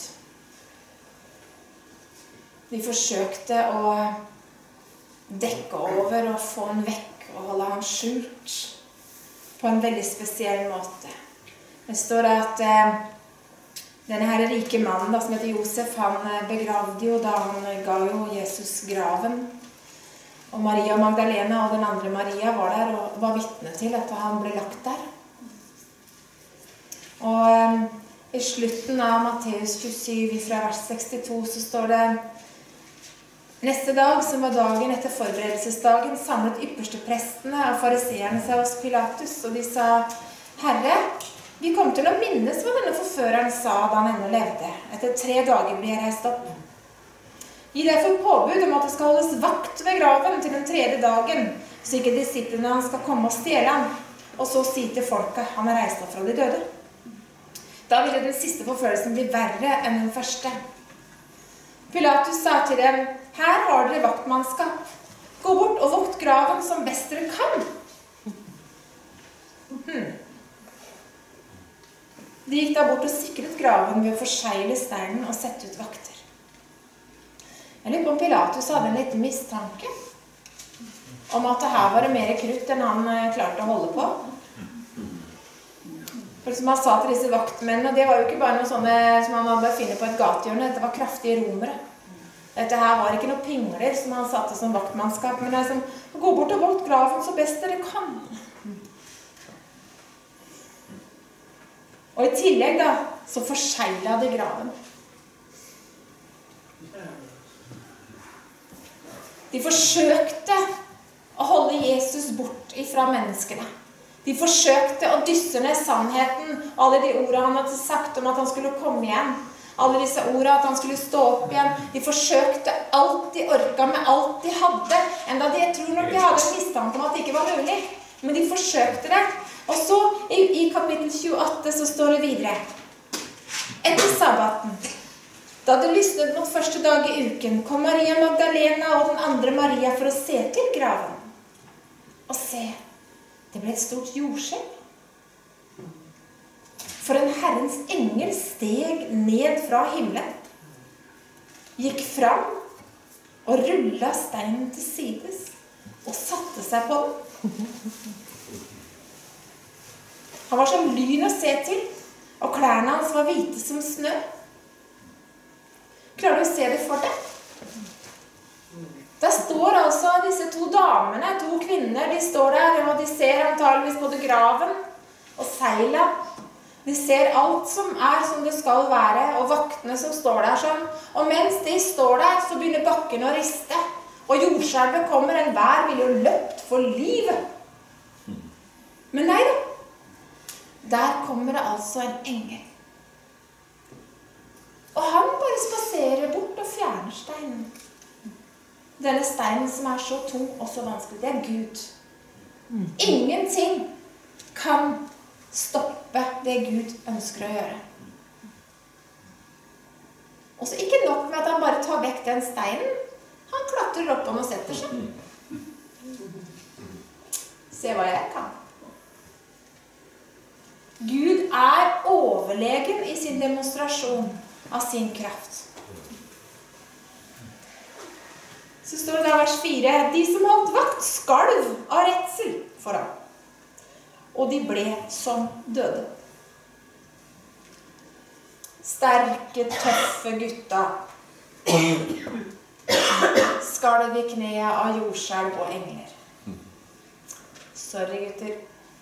B: De forsøkte å dekke over og få han vekk og holde han skjult på en veldig spesiell måte. Det står at eh, denne her rike mannen da, som heter Josef, han begravde jo da han ga jo Jesus graven. Og Maria Magdalena og den andre Maria var der og var vitne til at han ble lagt der. Og um, i slutten av Matteus tjuesju fra vers sekstito så står det: Neste dag, som var dagen etter forberedelsesdagen, samlet yppersteprestene og fariseerne seg hos Pilatus, og de sa: Herre, vi kommer til å minnes hva denne forføreren sa da han ennå levde. Etter tre dager blir jeg reist opp. Gi derfor påbud om at det skal holdes vakt ved graven til den tredje dagen, så ikke disiplene han skal komme og stjele han, og så si til folket han er reist opp fra de døde. Da ville den siste forførelsen bli verre enn den første. Pilatus sa til dem: Her har dere vaktmannskap. Gå bort og vokt graven som best dere kan. Hmm. De gikk da bort og sikret graven ved å forsegle steinen og sette ut vakter. Jeg lurer på om Pilatus hadde en liten mistanke om at det her var det mer krutt enn han klarte å holde på. For som han sa til disse vaktmennene, det var jo ikke bare noe sånne som han hadde funnet på et gatehjørne, dette var kraftige romere. Dette her var ikke noe pingler som han satte som vaktmannskap, men det er som, gå bort og vokt graven så best dere kan. Og i tillegg da, så forseglet de graven. De forsøkte å holde Jesus bort ifra menneskene. De forsøkte å dysse ned sannheten, alle de ordene han hadde sagt om at han skulle komme igjen. Alle disse ordene, at han skulle stå opp igjen. De forsøkte alt de orket med alt de hadde. Enda de, jeg tror nok de hadde en mistanke om at det ikke var mulig. Men de forsøkte det. Og så i, i kapittel tjueåtte så står det videre. Etter sabbaten, da det lysnet mot første dag i uken, kom Maria Magdalena og den andre Maria for å se til graven. Og se, det ble et stort jordskjelv. For en Herrens engel steg ned fra himmelen, gikk fram og rullet steinen til sides og satte seg på den. Han var som lyn å se til, og klærne hans var hvite som snø. Klarer du å se det for deg? Der står altså disse to damene, to kvinner, de står der, og de ser antageligvis både graven og seila. De ser alt som er som det skal være, og vaktene som står der sånn. Og mens de står der, så begynner bakken å riste. Og jordskjelvet kommer, en hver vil jo løpt for livet. Men nei da. Der kommer det altså en engel. Og han bare spaserer bort og fjerner steinen. Denne steinen som er så tung og så vanskelig, det er Gud. Ingenting kan stoppe det Gud ønsker å gjøre. Og så ikke nok med at han bare tar vekk den steinen. Han klatrer opp om og setter seg. Se hva jeg kan. Gud er overlegen i sin demonstrasjon av sin kraft. Så står det da vers fire. De som holdt vakt skalv av redsel for ham. Og de ble som døde. Sterke, tøffe gutta skalv i kneet av jordskjelv og engler. Sorry, gutter.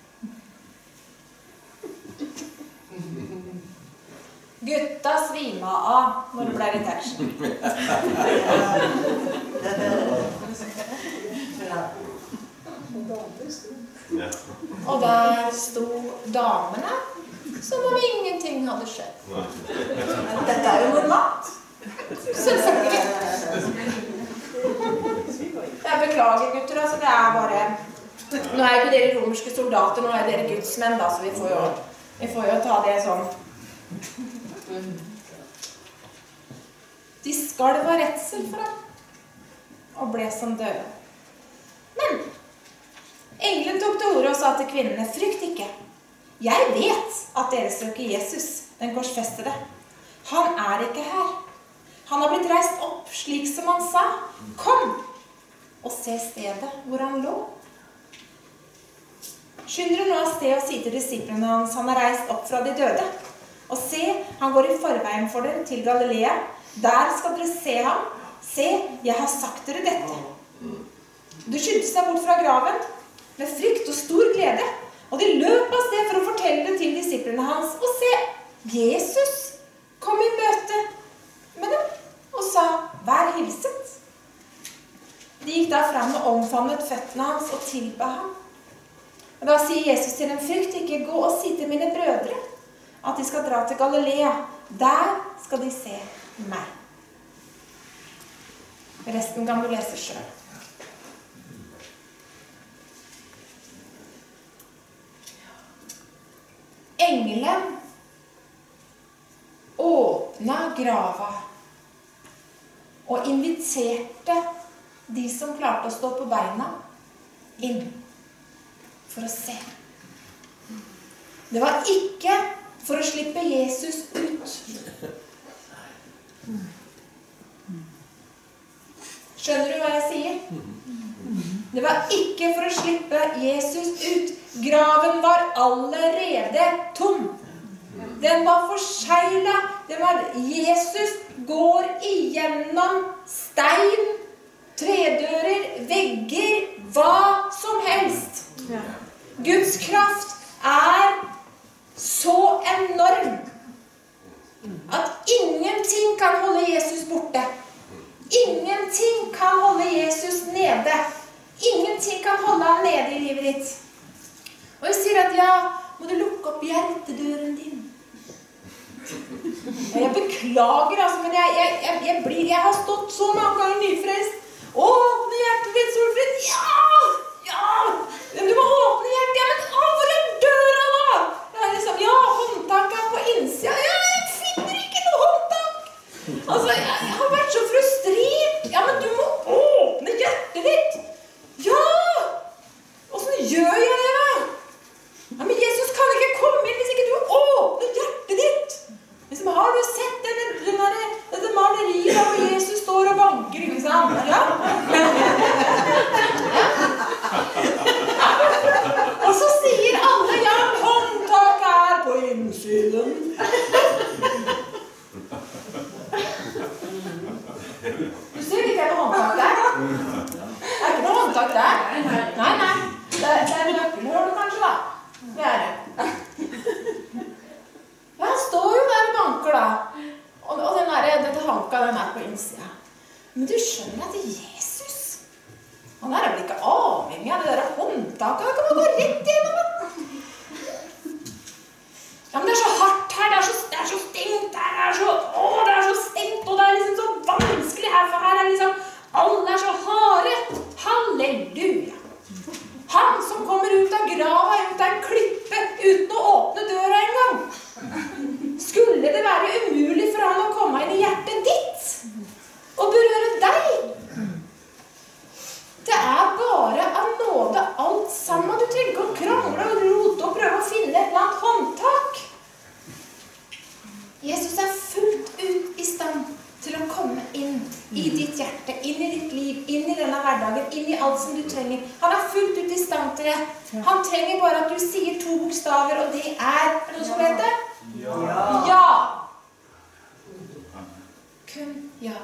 B: Gutta svima av når det ble litt action. Og der sto damene som om ingenting hadde skjedd. Dette er jo normalt. Selvfølgelig. Jeg beklager, gutter, altså det er bare... Nå er ikke dere romerske soldater, nå er dere gudsmenn, da, så vi får jo, vi får jo ta det sånn. De skalv av redsel for ham og ble som døde. Men engelen tok til orde og sa til kvinnene: frykt ikke. Jeg vet at dere søker Jesus, den korsfestede. Han er ikke her. Han har blitt reist opp slik som han sa. Kom og se stedet hvor han lå. Skynd dere nå av sted og si til disiplene hans: han er reist opp fra de døde. Og se, han går i forveien for dere til Galilea. Der skal dere se ham. Se, jeg har sagt dere dette. Du skyndte seg bort fra graven med frykt og stor glede. Og de løp av sted for å fortelle det til disiplene hans. Og se, Jesus kom i møte med dem og sa: vær hilset. De gikk da fram og omfavnet føttene hans og tilba ham. Og da sier Jesus til dem: frykt ikke, gå og si til mine brødre at de skal dra til Galilea. Der skal de se meg. Resten kan du lese selv. Engelen åpna grava og inviterte de som klarte å stå på beina inn for å se. Det var ikke for å slippe Jesus ut. Skjønner du hva jeg sier? Det var ikke for å slippe Jesus ut. Graven var allerede tom. Den var forseglet. Det var Jesus går igjennom stein, tredører, vegger, hva som helst. Guds kraft er så enorm at ingenting kan holde Jesus borte. Ingenting kan holde Jesus nede. Ingenting kan holde han nede i livet ditt. Og jeg sier at ja, må du lukke opp hjertedøren din. Jeg beklager, altså, men jeg, jeg, jeg, jeg, blir, jeg har stått så mange ganger nyfrelst. Åpne hjertet ditt, Solfrid. Ja! Ja! Du må åpne hjertet. Ja, men å, hvor er døra da? Jeg er liksom, ja, håndtaket er på innsida. Ja, jeg finner ikke noe håndtak. Altså, jeg, jeg har vært så frustrert. Ja, men du må åpne hjertet ditt. Ja! Hvordan gjør jeg det da? Ja, men Jesus kan ikke komme inn hvis ikke du åpner hjertet ditt. Liksom, har du sett denne, denne, dette maleriet hvor Jesus står og banker, ikke sant? Ja? Og så sier alle, ja, håndtak er på innsiden. Du ser ikke det på håndtak der? Det er ikke noe håndtak der. Nei, nei. Det, det er nøkkelhål kanskje da. Det er det. Ja, han står jo der og banker da. Og, og den der, dette hanka, den er på innsida. Men du skjønner at Jesus, han er vel ikke avhengig av det der håndtaket. Han kan man gå rett igjennom det. Ja, men det er så hardt her, det er så, det er så stengt her, det er så, å, det er så stengt, og det er liksom så vanskelig her, for her er liksom, alle er så harde. Halleluja. Han som kommer ut av grava, ut av en klippe, uten å åpne døra en gang. Skulle det være umulig for han å komme inn i hjertet ditt og berøre deg? Det er bare av nåde alt sammen. Du trenger ikke å krangle og rote og prøve å finne et eller annet håndtak. Jesus er fullt ut i stand til å komme inn i ditt hjerte, inn i ditt liv, inn i denne hverdagen, inn i alt som du trenger. Han er fullt ut i stand til det. Han trenger bare at du sier to bokstaver, og det er, er det noe som vet det? Ja. Ja. Kun ja.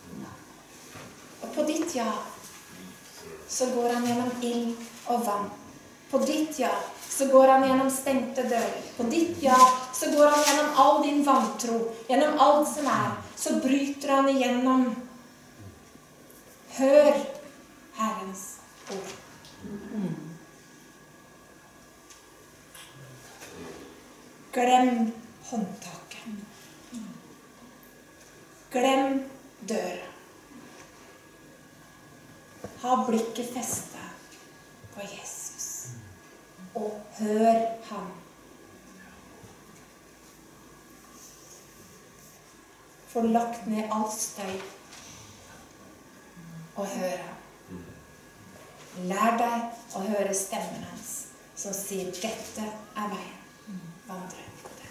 B: Og på ditt ja, så går han gjennom ild og vann. På ditt ja, så går han gjennom stengte dører. På ditt ja, så går han gjennom all din vantro, gjennom alt som er. Så bryter han igjennom. Hør Herrens ord. Glem håndtaket. Glem døra. Ha blikket festet på Jesus. Og hør ham. Få lagt ned all støy og hør ham. Lær deg å høre stemmen hans som sier, dette er veien. Vandre på det.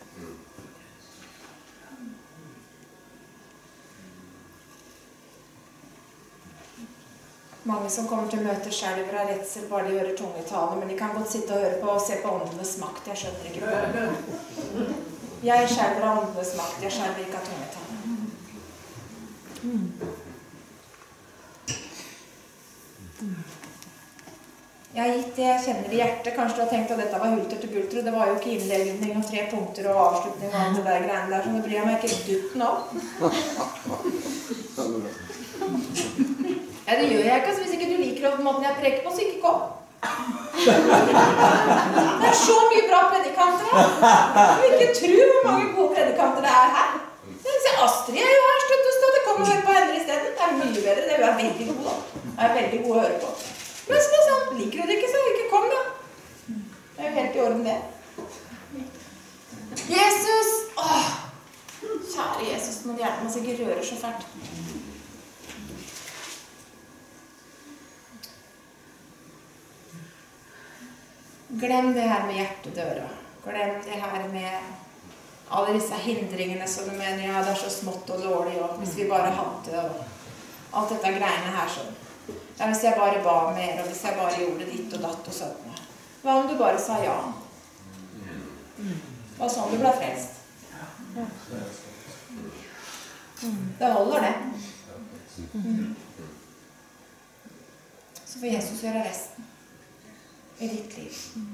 B: Mange som kommer til møter skjelver av redsel bare de hører tungetale, men de kan godt sitte og høre på og se på åndenes makt. Jeg skjønner ikke på det. Jeg skjelver av åndenes makt, jeg skjelver ikke av tungetale. Jeg har gitt det jeg kjenner i hjertet. Kanskje du har tenkt at dette var hulter til bulter, og det var jo ikke inndelning og tre punkter og avslutning og alt det der greiene der, så det bryr jeg meg ikke dutt nå. Ja, det gjør jeg ikke, så hvis ikke du liker den måten jeg preker på, så ikke kom. Det er så mye bra predikanter her. Du vil ikke tro hvor mange gode predikanter det er her. Så Astrid er jo her, støtt og støtt. Jeg kommer og hører på henne i stedet. Det er mye bedre, det er veldig god da. Det er veldig god å høre på. Men så sånn, liker du det ikke, så ikke kom da. Det er jo helt i orden det. Jesus! Åh, kjære Jesus, må du hjelpe meg så ikke rører så fælt. Glem det her med hjertedøra. Glem det her med alle disse hindringene som du mener, ja, det er så smått og dårlig, og hvis vi bare hadde, og alt dette greiene her sånn. Ja, hvis jeg bare ba mer, og hvis jeg bare gjorde ditt og datt og sånt. Hva om du bare sa ja? var sånn du ble frelst. Det holder det. Så får Jesus gjøre resten i ditt liv.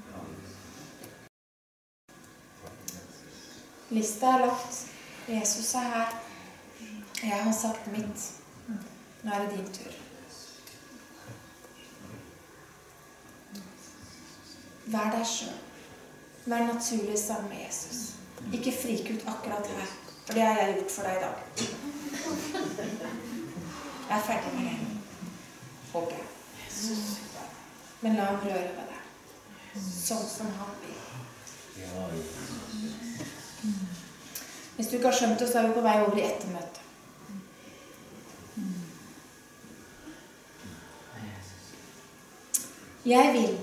B: Lista er lagt. Jesus er her. Jeg har sagt mitt. Nå er det din tur. Vær deg selv. Vær naturlig sammen med Jesus. Ikke frik ut akkurat her. For det har jeg gjort for deg i dag. Jeg er ferdig med det. Håper jeg. Men la ham røre ved deg. Sånn som han vil. Hvis du ikke har skjønt det, så er vi på vei over i ettermøte. Jeg vil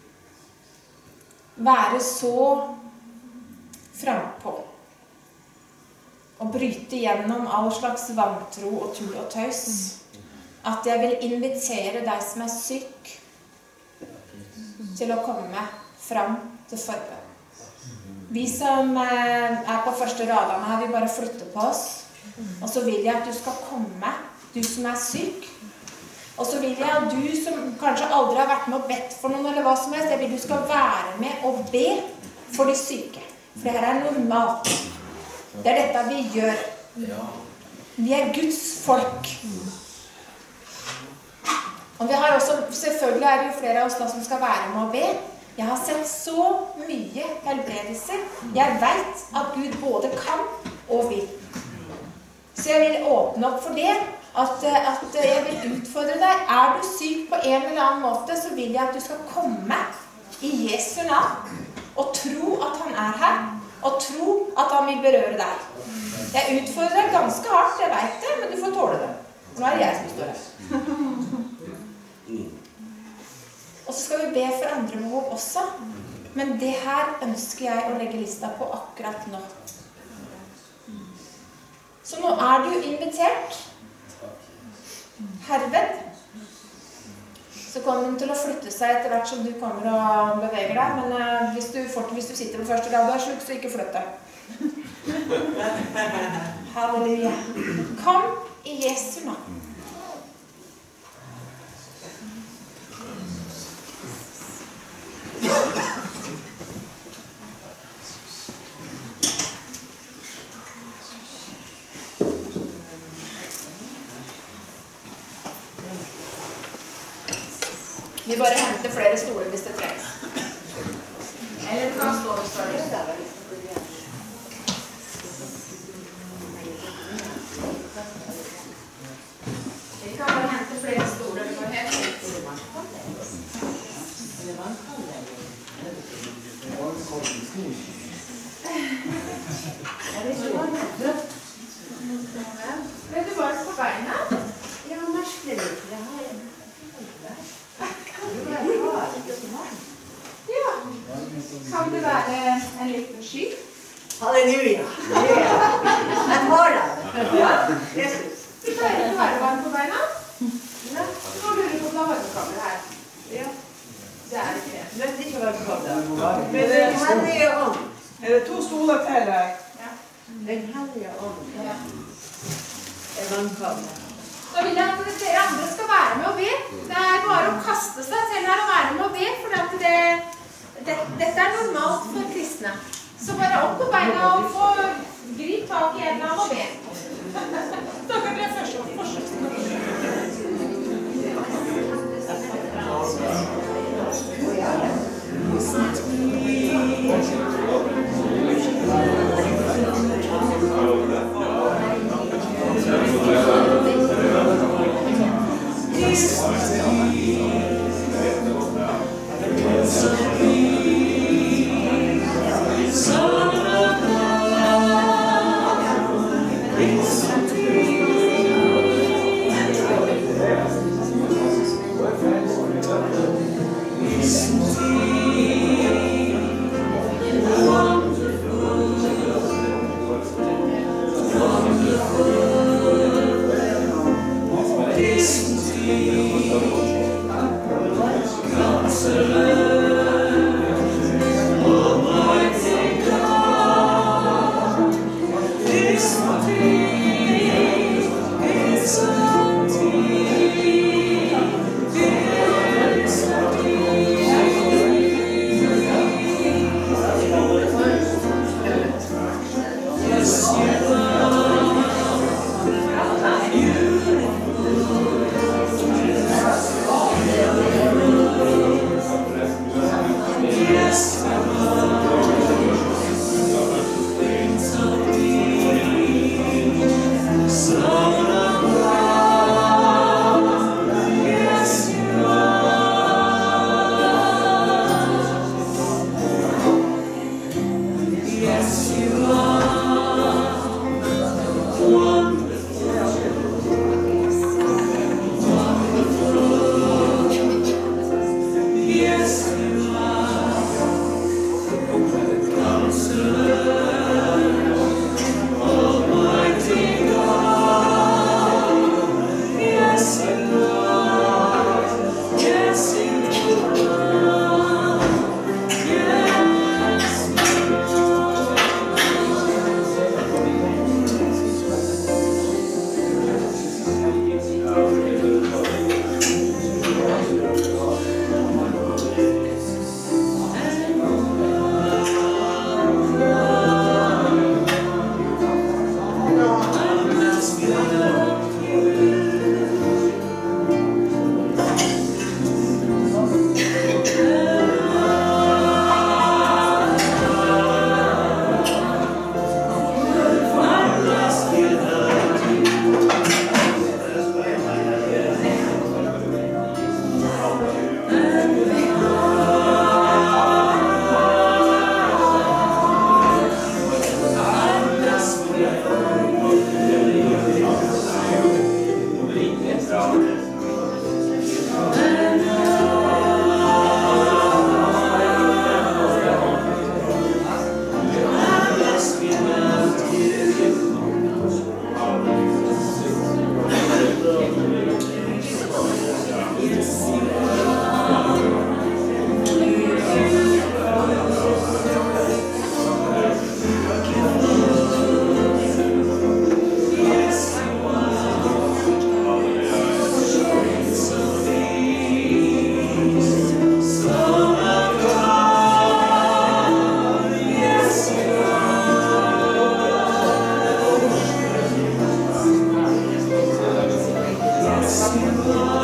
B: være så frempå og bryte gjennom all slags vantro og tull og tøys at jeg vil invitere deg som er syk til å komme fram til forbønn. Vi som er på første radene her, vi bare flytter på oss. Og så vil jeg at du skal komme, du som er syk. Og så vil jeg at du som kanskje aldri har vært med og bedt for noen, eller hva som helst, jeg vil at du skal være med og be for de syke. For det her er normalt. Det er dette vi gjør. Vi er Guds folk. Og vi har også, selvfølgelig er det jo flere av oss da som skal være med og be. Jeg har sett så mye helbredelser. Jeg vet at Gud både kan og vil. Så jeg vil åpne opp for det. At, at jeg vil utfordre deg. Er du syk på en eller annen måte, så vil jeg at du skal komme i Jesu navn og tro at han er her, og tro at han vil berøre deg. Jeg utfordrer deg ganske hardt, jeg vet det, men du får tåle det. Nå er det jeg som står her. Og så skal vi be for andre behov også. Men det her ønsker jeg å legge lista på akkurat nå. Så nå er du invitert. Herved. Så kommer den til å flytte seg etter hvert som du kommer og beveger deg. Men uh, hvis, du fort, hvis du sitter på første rad og er sjuk, så ikke flytt deg. Halleluja. Kom i Jesu navn. Vi bare henter flere stoler hvis det trengs. Eller du kan stå og stå. Vi kan bare hente flere stoler. Det går helt fint. Ble du bare på beina?
C: Ja, merkelig. Det har jeg.
B: Ja. Kan det være en liten sky?
C: Halleluja. Jeg har det.
B: Ja.
C: Jesus.
B: Du pleier ikke å være varm på beina? Nå lurer du på om du har varmekabler her.
C: Ja.
B: Det er ikke det.
C: Men det er ikke varmekabler. Men den hellige ånd.
D: Er det to stoler til deg?
B: Ja.
C: Den hellige ånd. Ja. Er varmekabler.
B: Da vil jeg at dere andre skal være med og be. Det er bare å kaste seg til her og være med og be, for at det, det, dette er normalt for kristne. Så bare opp på beina og få grip tak i en eller annen og be. Da kan dere først opp forsøk.
E: Almighty God. Yes, you are.